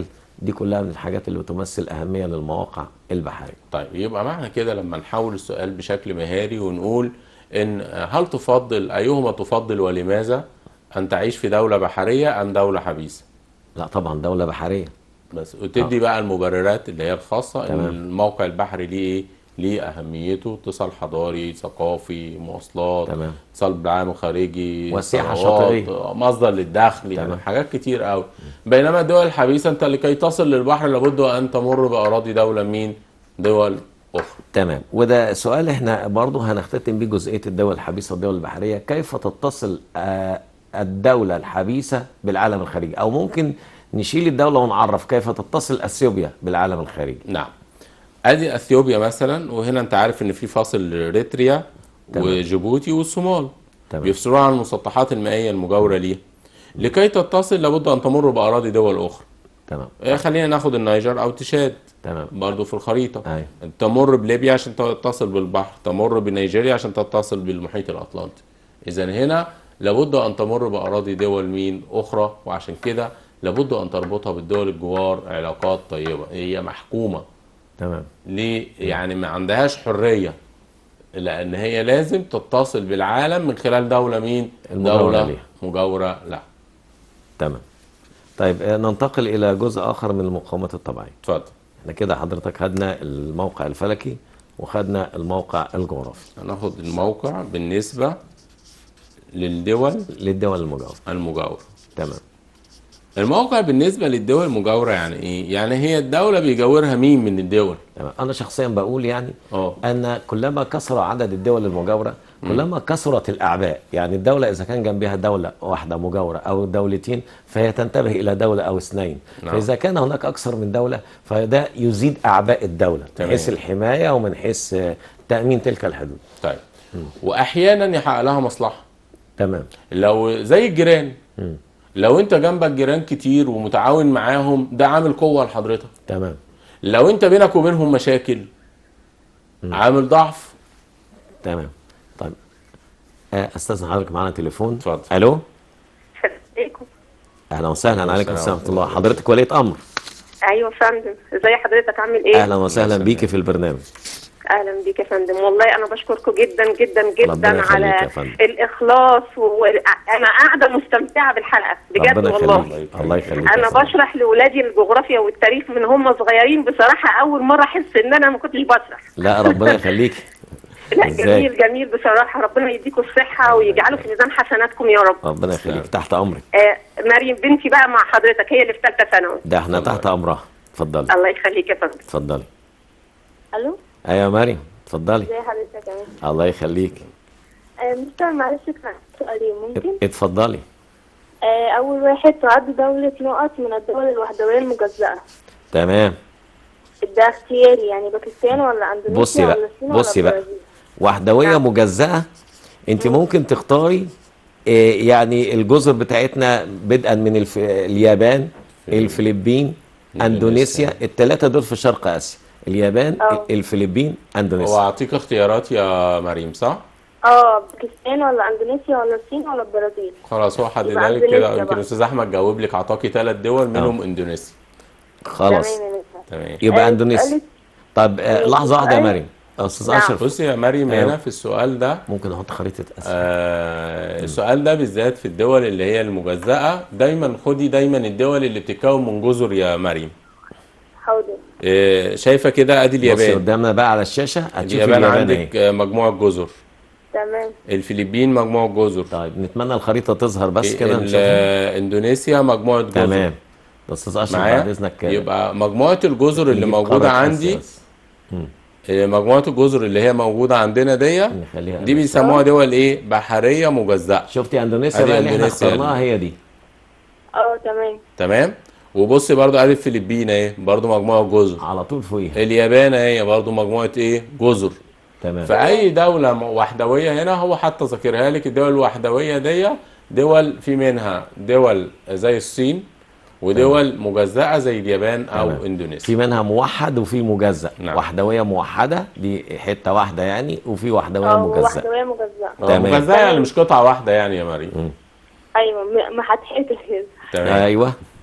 دي كلها من الحاجات اللي بتمثل أهمية للمواقع البحرية. طيب يبقى معنى كده لما نحول السؤال بشكل مهاري ونقول ان هل تفضل، ايهما تفضل ولماذا، ان تعيش في دولة بحرية ام دولة حبيسة؟ لا طبعا دولة بحرية. بس وتدي آه. بقى المبررات اللي هي الخاصة ان تمام. الموقع البحري ليه ايه؟ ليه اهميته، اتصال حضاري، ثقافي، مواصلات، تمام. اتصال بالعالم الخارجي، والسياحة ثروات، الشاطئية. مصدر للدخل، يعني تمام. حاجات كتير قوي. بينما الدول الحبيسة انت لكي تصل للبحر لابد ان تمر باراضي دولة مين؟ دول اخرى. تمام. وده سؤال احنا برضه هنختتم بيه جزئية الدول الحبيسة والدول البحرية. كيف تتصل آه، الدولة الحبيسة بالعالم الخارجي؟ أو ممكن نشيل الدولة ونعرف كيف تتصل أثيوبيا بالعالم الخارجي. نعم. ادي اثيوبيا مثلا، وهنا انت عارف ان في فاصل لاريتريا تمام. وجيبوتي والصومال، تمام. بيفصلوها عن المسطحات المائيه المجاوره ليها. لكي تتصل لابد ان تمر باراضي دول اخرى. تمام. إيه، خلينا ناخد النيجر او تشاد تمام. برضو في الخريطه. أيوة. تمر بليبيا عشان تتصل بالبحر، تمر بنيجيريا عشان تتصل بالمحيط الاطلنطي. اذا هنا لابد ان تمر باراضي دول مين اخرى، وعشان كده لابد ان تربطها بالدول الجوار علاقات طيبه. هي محكومه. تمام. ليه؟ يعني ما عندهاش حرية، لأن هي لازم تتصل بالعالم من خلال دولة مين؟ المجاورة دولة ليها. مجاورة لا. تمام. طيب آه، ننتقل إلى جزء آخر من المقاومات الطبيعية. اتفضل. احنا كده حضرتك خدنا الموقع الفلكي وخدنا الموقع الجغرافي. هناخد الموقع بالنسبة للدول للدول المجاورة. المجاورة. تمام. الموقع بالنسبة للدول المجاورة يعني ايه؟ يعني هي الدولة بيجاورها مين من الدول؟ تمام. أنا شخصيا بقول يعني اه أن كلما كثر عدد الدول المجاورة كلما كثرت الأعباء. يعني الدولة إذا كان جنبها دولة واحدة مجاورة أو دولتين فهي تنتبه إلى دولة أو اثنين. نعم. فإذا كان هناك أكثر من دولة فده يزيد أعباء الدولة من تمام. حيث الحماية ومن حيث آه، تأمين تلك الحدود. طيب. وأحيانا يحقق لها مصلحة. تمام. لو زي الجيران، لو انت جنبك جيران كتير ومتعاون معاهم ده عامل قوة لحضرتك. تمام. لو انت بينك وبينهم مشاكل عامل ضعف. تمام. طيب آه، استاذن حضرتك معانا تليفون. اتفضل. الو. السلام عليكم. اهلا وسهلا. عليكم عليكم السلام السلام ورحمه الله. ورحمة الله. حضرتك ولية امر. ايوه يا فندم، ازي حضرتك عامل ايه؟ اهلا وسهلا بيكي في البرنامج. اهلا بيك يا فندم، والله انا بشكركم جدا جدا ربنا جدا يخليك على يا فندم. الاخلاص، وانا قاعده مستمتعه بالحلقه بجد ربنا والله. يخليك. الله يخليك يا انا فندم. بشرح لاولادي الجغرافيا والتاريخ من هم صغيرين، بصراحه اول مره احس ان انا ما كنتش بشرح. لا ربنا يخليك. لا إزاي؟ جميل جميل بصراحه، ربنا يديكم الصحه ويجعله في ميزان حسناتكم يا رب. ربنا يخليك. تحت امرك. آه مريم بنتي بقى مع حضرتك، هي اللي في ثالثه ثانوي. ده احنا اتفضل. تحت امرها. اتفضلي. الله يخليك يا فندم. اتفضلي. الو، ايوه يا مريم اتفضلي. ازي حضرتك يا مستر؟ الله يخليك. آه، مستر معلش كان سؤالين ممكن؟ اتفضلي. آه، اول واحد تعد دولة نقط من الدول الوحدوية المجزأة. تمام. ده اختياري يعني باكستان ولا اندونيسيا بصي بقى ولا الصين بصي ولا بقى البرازيل؟ وحدويه مجزأه. انت ممكن تختاري آه، يعني الجزر بتاعتنا بدءا من الف... اليابان، الفلبين، اندونيسيا. الثلاثه دول في شرق اسيا. اليابان، اه. الفلبين، اندونيسيا. واعطيك اختيارات يا مريم صح؟ اه، باكستان ولا اندونيسيا ولا الصين ولا البرازيل؟ خلاص هو حددها يبقى لك كده، اندونيسيا يمكن بقى. الاستاذ احمد جاوب لك، اعطاكي ثلاث دول منهم اندونيسيا. خلاص تمام يا مستر. تمام. يبقى آه، اندونيسيا. سؤالي- طب آه، ماشي. لحظه واحده يا سؤال- مريم. استاذ نعم. اشرف بصي يا مريم أيوه. هنا في السؤال ده، ممكن احط خريطه اسيا. آه السؤال ده بالذات في الدول اللي هي المجزأة، دايما خدي دايما الدول اللي بتتكون من جزر يا مريم. حاضر. آه شايفة كده ادي بصي اليابان. قدامنا بقى على الشاشه هتشوفي اليابان اليابان اهي. عندك آه، مجموعة جزر. تمام. الفلبين مجموعة جزر. طيب نتمنى الخريطه تظهر بس كده ال- نشوفها. آه، اندونيسيا مجموعة جزر. تمام. استاذ اشرف بعد معايا اذنك يبقى مجموعة الجزر اللي نجيب موجودة قارة آسيا عندي، بس. آه، مجموعة الجزر اللي هي موجودة عندنا دي نخليها دي بيسموها دول ايه؟ بحرية مجزأة. شفتي اندونيسيا أدي بقى اللي احنا إندونيسيا اخترناها دي. هي دي. اه تمام. تمام. وبصي برضو ادي الفلبين اهي برضو مجموعة جزر. على طول فوقيها. اليابان اهي برضو مجموعة ايه؟ جزر. تمام. فأي دولة م- وحدوية هنا هو حتى ذاكرها لك، الدول الوحدوية دي دول في منها دول زي الصين، ودول مجزأة زي اليابان أو تمام. إندونيسيا. في منها موحد وفي مجزأ. نعم. وحدويه موحده دي حته واحده يعني، وفي وحدويه اه، مجزأه. وحدوية مجزأة. آه، تمام. مجزأة يعني مش قطعة واحدة يعني يا مريم. ايوه، م- ما هتحتفل كده. تمام. ايوه.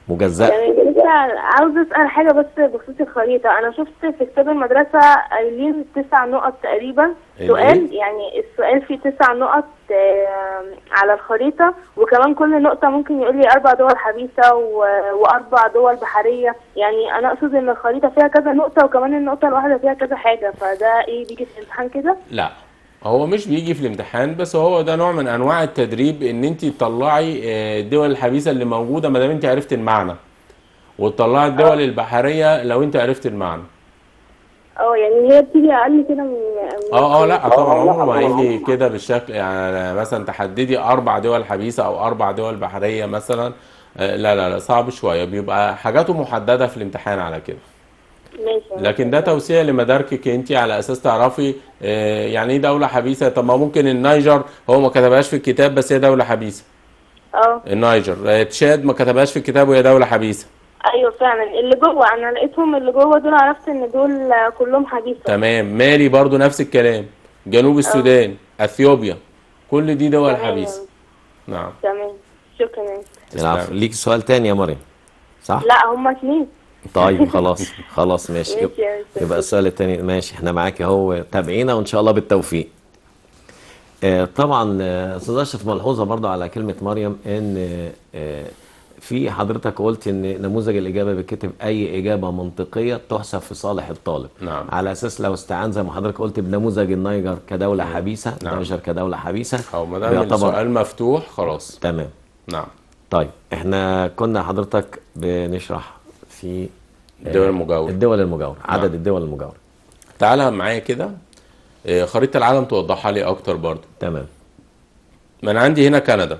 مجزأة. يعني لسه عاوزة أسأل حاجة بس بخصوص الخريطة. أنا شفت في كتاب المدرسة قايلين تسع نقط تقريبا سؤال، يعني السؤال فيه تسع نقط آه، على الخريطة، وكمان كل نقطة ممكن يقول لي أربع دول حبيسة و- وأربع دول بحرية. يعني أنا أقصد إن الخريطة فيها كذا نقطة، وكمان النقطة الواحدة فيها كذا حاجة، فده إيه بيجي في الامتحان كده؟ لا، هو مش بيجي في الامتحان، بس هو ده نوع من انواع التدريب، ان انت تطلعي آه، الدول الحبيسه اللي موجوده ما دام انت عرفت المعنى، وتطلعي الدول اه البحريه لو انت عرفت المعنى. اه يعني هي بتيجي أقل كده من من اه اه من لا طبعا عمره ما هيجي كده بالشكل، يعني مثلا تحددي اربع دول حبيسه او اربع دول بحريه مثلا. آه، لا لا لا صعب شويه، بيبقى حاجاته محدده في الامتحان على كده. ماشي لكن ده ماشي. توسيع لمداركك انت على اساس تعرفي آه، يعني ايه دوله حبيسه. طب ما ممكن النيجر هو ما كتبهاش في الكتاب بس هي دوله حبيسه. اه النيجر آه، تشاد ما كتبهاش في الكتاب وهي دوله حبيسه. ايوه فعلا اللي جوه انا لقيتهم، اللي جوه دول عرفت ان دول كلهم حديثة. تمام. مالي برضو نفس الكلام، جنوب اه السودان، اثيوبيا، كل دي دول تمام حبيسه. يا- نعم. تمام. شكرا. العفو. تسلم. ليك سؤال تاني يا مريم صح؟ لا هما اتنين. طيب خلاص خلاص ماشي. يبقى, ماشي يا مستر. يبقى السؤال التاني ماشي، احنا معاك اهو، تابعينا وان شاء الله بالتوفيق. آه طبعا آه، استاذ اشرف، ملحوظه برضه على كلمه مريم، ان آه في حضرتك قلت ان نموذج الاجابه بيتكتب اي اجابه منطقيه تحسب في صالح الطالب. نعم. على اساس لو استعان زي ما حضرتك قلت بنموذج النيجر كدوله حبيسه، نعم. النيجر كدوله حبيسه، او ما دام بيعتبر السؤال مفتوح خلاص. تمام. نعم. طيب احنا كنا حضرتك بنشرح في الدول المجاورة. الدول المجاورة، عدد نعم. الدول المجاورة. تعالى معايا كده آه، خريطة العالم توضحها لي اكتر برضو. تمام. ما انا عندي هنا كندا.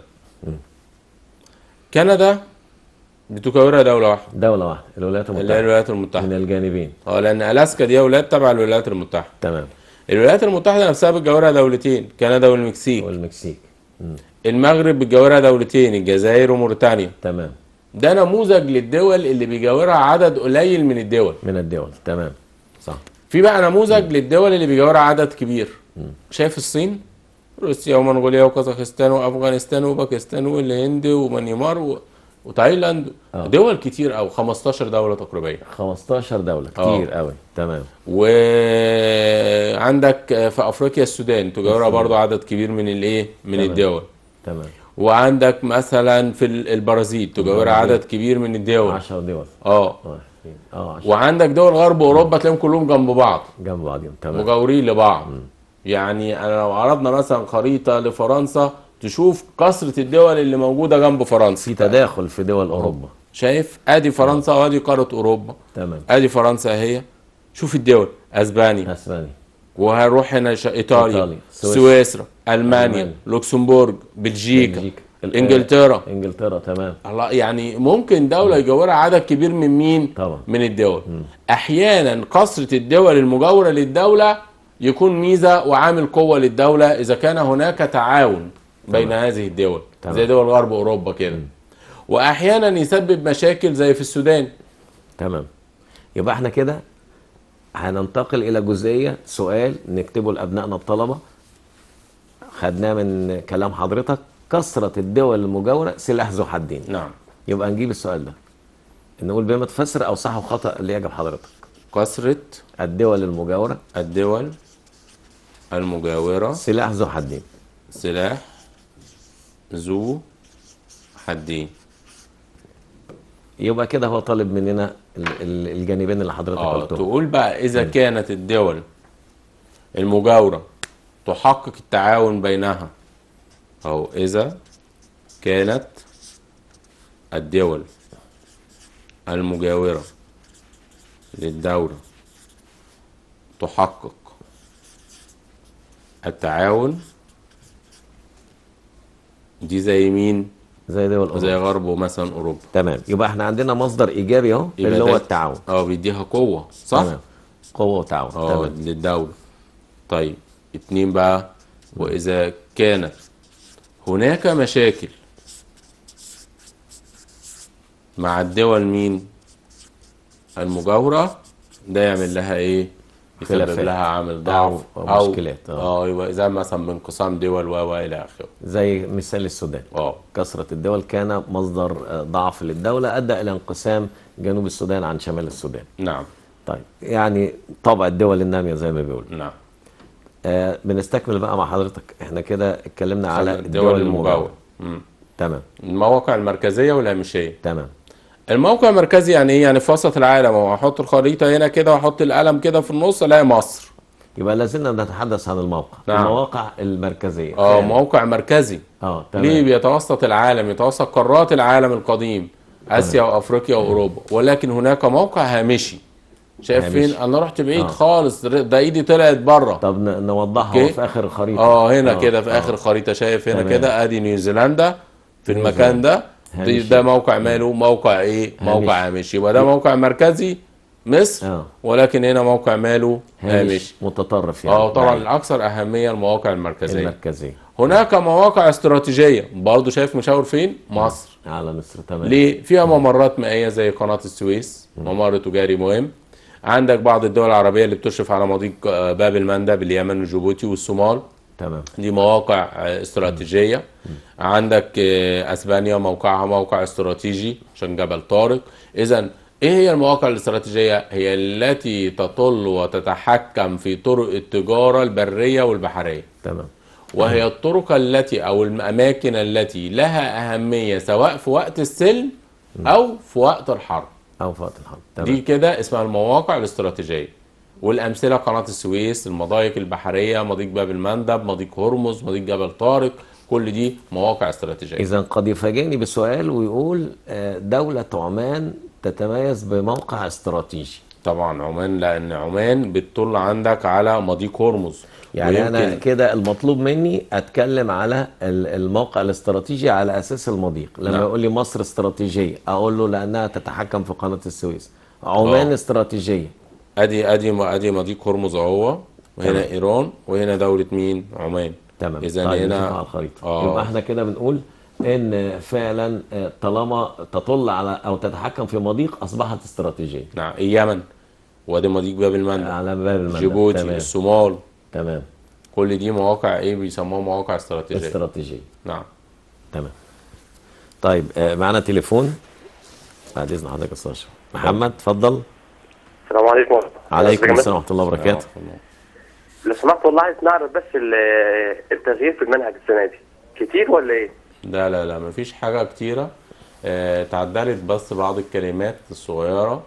كندا بتكونها دولة واحدة دولة واحدة، الولايات اللي هي المتحدة الولايات من المتحدة. الجانبين. اه لان الاسكا دي اولاد تبع الولايات المتحدة. تمام. الولايات المتحدة نفسها بتجاورها دولتين، كندا والمكسيك. والمكسيك. مم. المغرب بتجاورها دولتين، الجزائر وموريتانيا. تمام. ده نموذج للدول اللي بيجاورها عدد قليل من الدول. من الدول. تمام صح. في بقى نموذج للدول اللي بيجاورها عدد كبير. شايف الصين، روسيا ومنغوليا وكازاخستان وافغانستان وباكستان والهند وميانمار و... وتايلاند. آه. دول كتير، او خمستاشر دولة تقريبا. خمستاشر دولة آه. كتير قوي. تمام. وعندك في افريقيا السودان تجاورها برضو عدد كبير من الايه من تمام. الدول. تمام. وعندك مثلا في البرازيل تجاورها البرازيل. عدد كبير من الدول. عشر دول. اه اه اه عشرة. وعندك دول غرب اوروبا تلاقيهم كلهم جنب بعض، جنب بعضهم. تمام. مجاورين لبعض. يعني انا لو عرضنا مثلا خريطة لفرنسا تشوف كثرة الدول اللي موجودة جنب فرنسا. في تداخل في دول اوروبا. شايف ادي فرنسا وادي قارة اوروبا. تمام. ادي فرنسا اهي. شوف الدول، اسبانيا، اسبانيا. وهنروح هنا ش... ايطاليا، إيطاليا، سويسرا، سويسرا، المانيا، ألمانيا، لوكسمبورغ، بلجيكا، بلجيكا، ال- انجلترا. انجلترا. تمام. الله، يعني ممكن دولة يجاورها عدد كبير من مين؟ طبعا. من الدول. احيانا كثرة الدول المجاورة للدولة يكون ميزة وعامل قوة للدولة اذا كان هناك تعاون بين تمام. هذه الدول. تمام. زي دول غرب اوروبا كده. واحيانا يسبب مشاكل زي في السودان. تمام. يبقى احنا كده هننتقل الى جزئيه سؤال نكتبه لابنائنا الطلبه، خدناه من كلام حضرتك، كثره الدول المجاوره سلاح ذو حدين. نعم. يبقى نجيب السؤال ده نقول بما تفسر او صح وخطا اللي يعجب حضرتك. كثرة الدول المجاوره الدول المجاورة سلاح ذو حدين. سلاح ذو حدين. يبقى كده هو طالب مننا ال- ال- الجانبين اللي حضرتك اه قلتهم. تقول بقى اذا كانت الدول المجاورة تحقق التعاون بينها، او اذا كانت الدول المجاورة للدولة تحقق التعاون، دي زي مين؟ زي دول أوروبا. زي غرب مثلا اوروبا. تمام. يبقى احنا عندنا مصدر ايجابي اهو يبقى اللي هو ده- التعاون. اه بيديها قوة، صح؟ تمام. قوه وتعاون. اه تمام. للدولة. طيب اتنين بقى، واذا كانت هناك مشاكل مع الدول مين؟ المجاورة، ده يعمل لها ايه؟ يسبب خلافات. لها عامل ضعف أو- أو او مشكلات. آه. اه يبقى زي مثلا بانقسام دول و و الى اخره. زي مثال السودان. اه كثرة الدول كان مصدر آه، ضعف للدولة، أدى إلى انقسام جنوب السودان عن شمال السودان. نعم طيب يعني طبع الدول النامية زي ما بيقولوا. نعم. آه بنستكمل بقى مع حضرتك، احنا كده اتكلمنا على الدول الدول المجاورة. المجاورة. مم. تمام المواقع المركزية والهامشية. تمام. الموقع المركزي يعني ايه؟ يعني في وسط العالم، اهو هحط الخريطة هنا كده واحط القلم كده في النص الاقي مصر. يبقى لازلنا نتحدث عن الموقع. نعم. المواقع المركزية اه فعلا. موقع مركزي. اه تمام. ليه؟ بيتوسط العالم، يتوسط قارات العالم القديم، اسيا وافريقيا واوروبا، ولكن هناك موقع هامشي. شايف هامشي. فين؟ انا رحت بعيد آه. خالص، ده ايدي طلعت بره. طب ن- نوضحها أوكي. هو في آخر الخريطة. اه هنا آه، كده في آه. اخر خريطة، شايف هنا تمام. كده ادي نيوزيلندا في المكان نيوزيلندا. ده. دي هامشي. ده موقع ماله؟ موقع ايه؟ موقع هامشي. هامشي. يبقى ده موقع مركزي مصر، آه. ولكن هنا موقع ماله؟ هامش هامشي. متطرف يعني. اه طبعا بعيد. الاكثر اهمية المواقع المركزية. المركزية. هناك مواقع استراتيجية برضه، شايف مشاور فين؟ مصر. على مصر. تمام. ليه؟ فيها ممرات مائية زي قناة السويس، ممر تجاري مهم. عندك بعض الدول العربية اللي بتشرف على مضيق آه، باب المندب، اليمن وجيبوتي والصومال، تمام. دي مواقع آه، استراتيجية. عندك آه، اسبانيا موقعها موقع استراتيجي عشان جبل طارق. اذا ايه هي المواقع الاستراتيجية؟ هي التي تطل وتتحكم في طرق التجارة البرية والبحرية، تمام. وهي الطرق التي او الاماكن التي لها اهمية سواء في وقت السلم او في وقت الحرب. أو في وقت الحرب. تمام. دي كده اسمها المواقع الاستراتيجية. والامثله قناه السويس، المضايق البحريه، مضيق باب المندب، مضيق هرمز، مضيق جبل طارق، كل دي مواقع استراتيجيه. إذا قد يفاجئني بسؤال ويقول آه، دولة عمان تتميز بموقع استراتيجي. طبعا عمان، لان عمان بتطل عندك على مضيق هرمز. يعني أنا ويمكن كده المطلوب مني أتكلم على ال- الموقع الاستراتيجي على أساس المضيق. لما نعم. يقول لي مصر استراتيجية أقول له لأنها تتحكم في قناة السويس. عمان آه. استراتيجية. ادي ادي ادي مضيق هرمز اهو، وهنا تمام. ايران، وهنا دوله مين؟ عمان. تمام. اذا طيب نشوف هنا على الخريطة. آه. يبقى احنا كده بنقول ان فعلا آه، طالما تطل على او تتحكم في مضيق اصبحت استراتيجية. نعم. اليمن، وادي مضيق باب المندب، على باب المندب. جيبوتي، تمام. الصومال، تمام. كل دي مواقع ايه بيسموها مواقع استراتيجيه. استراتيجية. نعم. تمام. طيب آه، معانا تليفون بعد اذن حضرتك يا استاذ أشرف. محمد اتفضل. السلام عليكم. عليكم السلام ورحمه الله وبركاته. لو سمحت والله عايز نعرف بس ال- التغيير في المنهج السنه دي كتير ولا ايه؟ لا لا لا مفيش حاجة كتيرة. آه، تعدلت بس بعض الكلمات الصغيرة،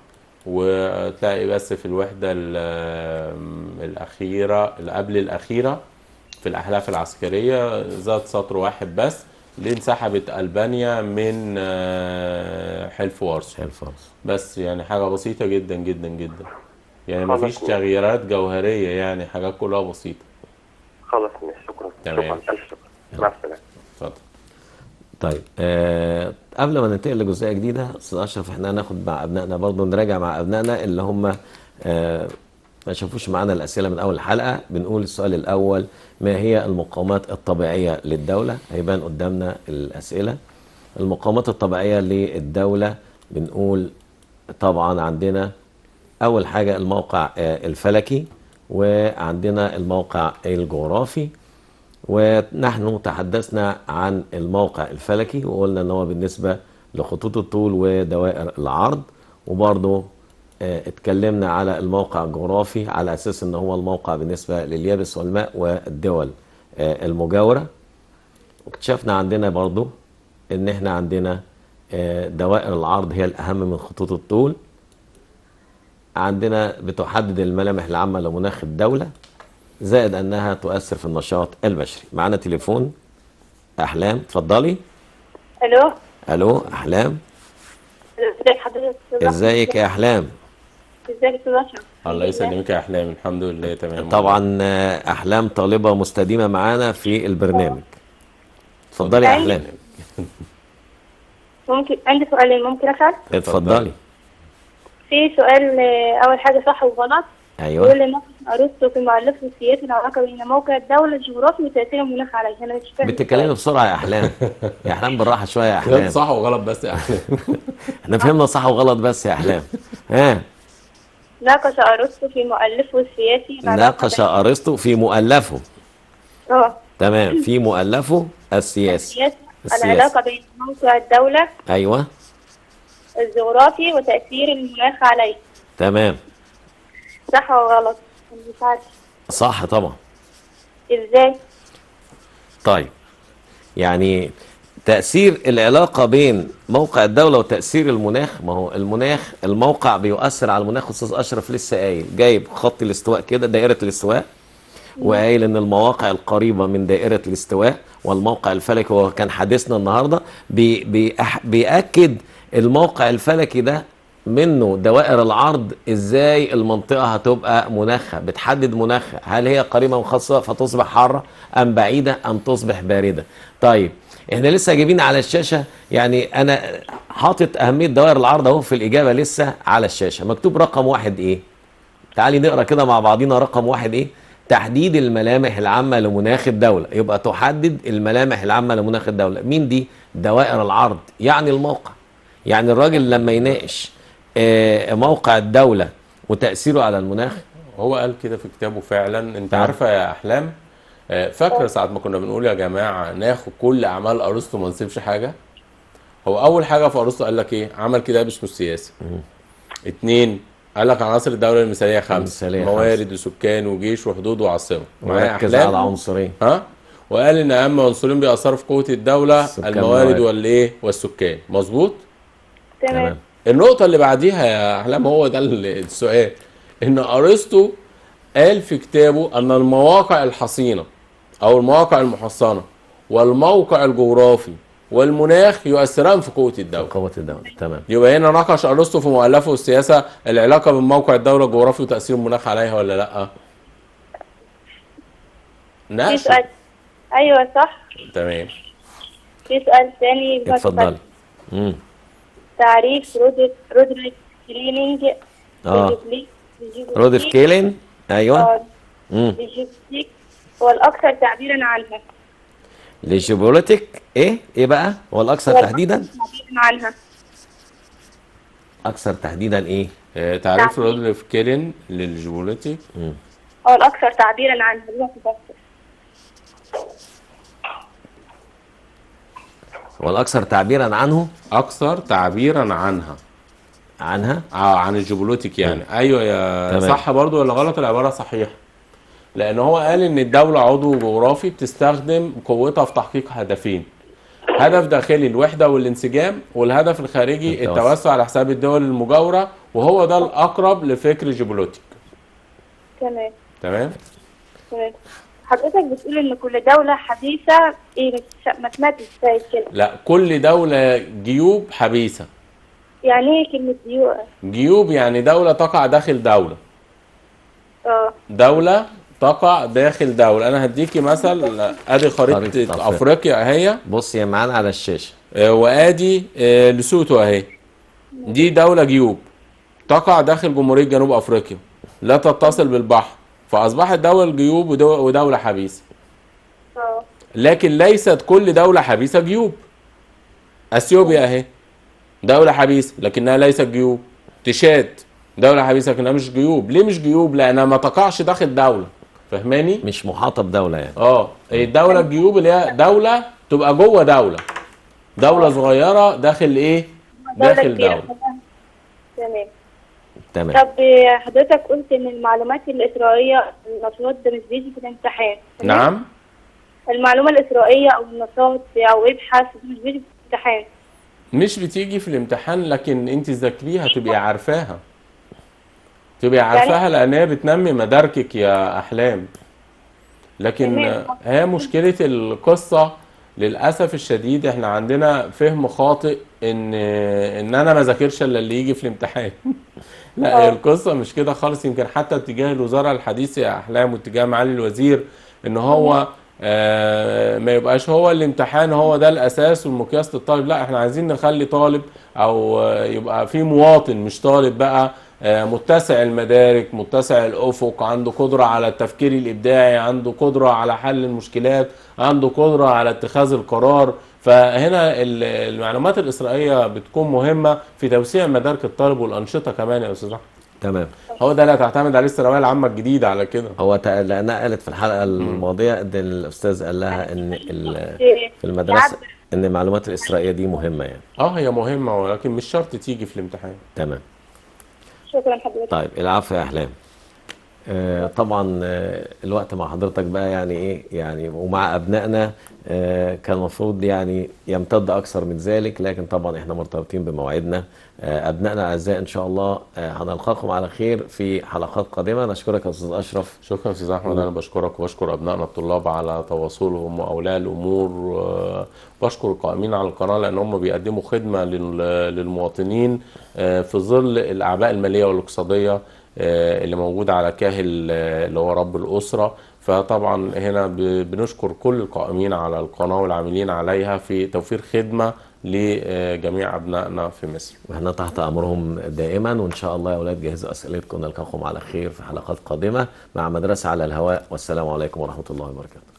وتلاقي بس في الوحدة ال- آم، الأخيرة اللي قبل الأخيرة في الأحلاف العسكرية زاد سطر واحد بس، اللي انسحبت ألبانيا من آه، حلف وارسو. شايل فرص. بس يعني حاجة بسيطة جدا جدا جدا، يعني خلاص. مفيش تغييرات جوهرية، يعني حاجات كلها بسيطة. خلاص ماشي، شكرا. تمام. شكرا، الف شكرا. مع السلامه. اتفضل. طيب آه قبل ما ننتقل لجزئيه جديده استاذ اشرف، احنا هناخد مع ابنائنا برضه، نراجع مع ابنائنا اللي هم آه ما شافوش معانا الاسئله من اول حلقه. بنقول السؤال الاول: ما هي المقاومات الطبيعيه للدوله؟ هيبان قدامنا الاسئله. المقاومات الطبيعيه للدوله بنقول طبعا عندنا اول حاجه الموقع آه الفلكي، وعندنا الموقع الجغرافي. ونحن تحدثنا عن الموقع الفلكي وقلنا ان هو بالنسبه لخطوط الطول ودوائر العرض، وبرضه اه اتكلمنا على الموقع الجغرافي على اساس ان هو الموقع بالنسبه لليابس والماء والدول اه المجاوره. واكتشفنا عندنا برضه ان احنا عندنا اه دوائر العرض هي الاهم من خطوط الطول. عندنا بتحدد الملامح العامه لمناخ الدوله، زائد انها تؤثر في النشاط البشري. معانا تليفون. احلام اتفضلي. الو. الو احلام. ازيك حضرتك؟ ازيك يا احلام؟ ازيك يا استاذ اشرف؟ الله يسلمك يا احلام، الحمد لله تمام. طبعا آه، احلام طالبه مستديمه معانا في البرنامج. اتفضلي يا احلام. ممكن عندي سؤالين، ممكن اسال؟ اتفضلي. في سؤال آه، اول حاجه صح وغلط. ايوه. يقول لي نقص ارسطو في مؤلفه السياسي العلاقه بين موقع الدوله الجغرافي وتاثير المناخ عليه. انا مش فاهم. بتتكلمي بسرعه يا احلام. يا احلام بالراحه شويه يا كده احلام. صح وغلط بس يا احلام. احنا فهمنا صح وغلط بس يا احلام. ها ناقش ارسطو في مؤلفه السياسي العلاقة ناقش بين- ارسطو في مؤلفه. اه تمام، في مؤلفه السياسي. السياسي السياسي. العلاقة بين موقع الدولة ايوه الجغرافي وتأثير المناخ عليه. تمام، صح ولا غلط؟ مش عارف صح طبعا. ازاي. طيب، يعني تأثير العلاقة بين موقع الدولة وتأثير المناخ، ما هو المناخ الموقع بيؤثر على المناخ. أستاذ أشرف لسه قايل، جايب خط الاستواء كده، دائرة الاستواء، وقايل إن المواقع القريبة من دائرة الاستواء والموقع الفلكي، وهو كان حديثنا النهاردة بي بي بيأكد الموقع الفلكي ده منه دوائر العرض، ازاي المنطقة هتبقى مناخها، بتحدد مناخها، هل هي قريبة من خاصة فتصبح حارة ام بعيدة ام تصبح باردة. طيب احنا لسه جايبين على الشاشة، يعني انا حاطط اهمية دوائر العرض اهو في الاجابة لسه على الشاشة، مكتوب رقم واحد ايه؟ تعالي نقرا كده مع بعضينا رقم واحد ايه؟ تحديد الملامح العامة لمناخ الدولة. يبقى تحدد الملامح العامة لمناخ الدولة، مين دي؟ دوائر العرض، يعني الموقع. يعني الراجل لما يناقش آه، موقع الدولة وتأثيره على المناخ. هو قال كده في كتابه فعلا. انت نعم. عارفه يا احلام، آه، فاكره ساعه ما كنا بنقول يا جماعه ناخد كل اعمال ارسطو ما نسيبش حاجه؟ هو اول حاجه في ارسطو قال لك ايه؟ عمل كتاب اسمه السياسي. اتنين، قال لك عناصر الدوله المثاليه خمس: المثالية موارد وسكان وجيش وحدود وعاصمه. معايا وركز أحلام؟ على عنصرين. ها؟ وقال ان اهم عنصرين بيأثروا في قوه الدوله السكان الموارد والموارد. والايه والسكان. مظبوط؟ تمام. النقطة اللي بعديها يا أحلام هو ده السؤال، إن أرسطو قال في كتابه أن المواقع الحصينة أو المواقع المحصنة والموقع الجغرافي والمناخ يؤثران في قوة الدولة. قوة الدولة. تمام. يبقى هنا ناقش أرسطو في مؤلفه السياسة العلاقة بين موقع الدولة الجغرافي وتأثير المناخ عليها ولا لأ؟ في ناقش. سؤال. ايوه صح. تمام. في سؤال ثاني. اتفضلي. امم تعريف رودريك رودريك كلينينج. اه لجيبلي- لجيبلي- رودف كيلين. ايوه. آه، امم لجيبلي هو الأكثر تعبيرا عنها. لجيوبوليتيك ايه؟ ايه بقى؟ هو الاكثر هو تحديدا؟ الأكثر تعبيرا عنها. اكثر تحديدا ايه؟ آه، تعريف تعريف. رودولف كيلين للجيوبوليتيك. هو الأكثر تعبيرا عنها. روح تفكر. هو الاكثر تعبيرا عنه. أكثر تعبيرا عنها. عنها. اه عن الجيوبوليتيك يعني. ايوه يا تمام. صح برضو ولا غلط؟ العباره صحيحه، لان هو قال ان الدوله عضو جغرافي بتستخدم قوتها في تحقيق هدفين: هدف داخلي الوحده والانسجام، والهدف الخارجي التوسع. التوسع على حساب الدول المجاوره، وهو ده الاقرب لفكر جيوبوليتيك. تمام. تمام. تمام. حضرتك بتقول إن كل دولة حديثة إيه؟ مش- ما سمعتش زي كده. لا، كل دوله جيوب حبيسه. يعني إيه كلمة ديو؟ جيوب يعني دوله تقع داخل دوله. اه دوله تقع داخل دوله. انا هديكي مثل، ادي خريطه خريطة أفريقيا. افريقيا اهي، بص يا معانا على الشاشة. آه، وادي آه، لسوتو اهي. دي دولة جيوب تقع داخل جمهورية جنوب افريقيا، لا تتصل بالبحر، فاصبحت دولة جيوب ودو- ودولة حبيسة. اه لكن ليست كل دولة حبيسة جيوب. اثيوبيا اهي دولة حبيسة لكنها ليست جيوب. تشاد دولة حبيسة لكنها مش جيوب. ليه مش جيوب؟ لانها ما تقعش داخل دولة. فاهماني؟ مش محاطة بدولة يعني. اه الدولة الجيوب اللي هي دولة تبقى جوه دولة، دولة صغيرة داخل ايه؟ داخل كبيرة. دولة. تمام. تمام. طب حضرتك قلت إن المعلومات الإسرائيلية النشاط ده مش بيجي في الامتحان. تمام؟ نعم. المعلومة الإسرائيلية أو النشاط أو ابحث مش بيجي في الامتحان. مش بتيجي في الامتحان، لكن انت ذاكريها تبقي عارفاها. تبقي عارفاها لان هي بتنمي مداركك يا احلام. لكن تمام. هي مشكلة القصة للاسف الشديد احنا عندنا فهم خاطئ ان ان انا ما ذاكرش الا اللي يجي في الامتحان. لا، هي اه. القصة مش كده خالص. يمكن حتى اتجاه الوزارة الحديث يا احلام واتجاه معالي الوزير ان هو آه ما يبقاش هو الامتحان هو ده الاساس والمقياس للطالب. لا، احنا عايزين نخلي طالب او آه، يبقى في مواطن مش طالب بقى، آه، متسع المدارك، متسع الافق، عنده قدرة على التفكير الابداعي، عنده قدرة على حل المشكلات، عنده قدرة على اتخاذ القرار. فهنا ال- المعلومات الاسرائيلية بتكون مهمة في توسيع مدارك الطالب والانشطة كمان يا استاذ احمد. تمام. هو ده اللي هتعتمد عليه الثانويه العامه الجديده على كده. هو تق- لانها قالت في الحلقه الماضيه ان الاستاذ قال لها ان ال- في المدرسه ان المعلومات الاسرائيليه دي مهمه يعني. اه هي مهمه ولكن مش شرط تيجي في الامتحان. تمام. شكرا حضرتك. طيب العفو يا احلام. آه طبعا آه الوقت مع حضرتك بقى يعني ايه يعني ومع ابنائنا آه كان المفروض يعني يمتد اكثر من ذلك، لكن طبعا احنا مرتبطين بمواعيدنا. آه ابنائنا الاعزاء ان شاء الله آه هنلقاكم على خير في حلقات قادمه. نشكرك يا استاذ اشرف. شكرا يا استاذ احمد، انا بشكرك وبشكر ابنائنا الطلاب على تواصلهم واولياء الامور، وبشكر القائمين على القناه لان هم بيقدموا خدمه لل- للمواطنين آه، في ظل الاعباء الماليه والاقتصاديه آه، اللي موجوده على كاهل آه، اللي هو رب الاسره. فطبعا هنا ب- بنشكر كل القائمين على القناه والعاملين عليها في توفير خدمه لجميع ابنائنا في مصر. واحنا تحت امرهم دائما، وان شاء الله يا اولاد جهزوا اسئلتكم. نلقاكم على خير في حلقات قادمه مع مدرسه على الهواء، والسلام عليكم ورحمه الله وبركاته.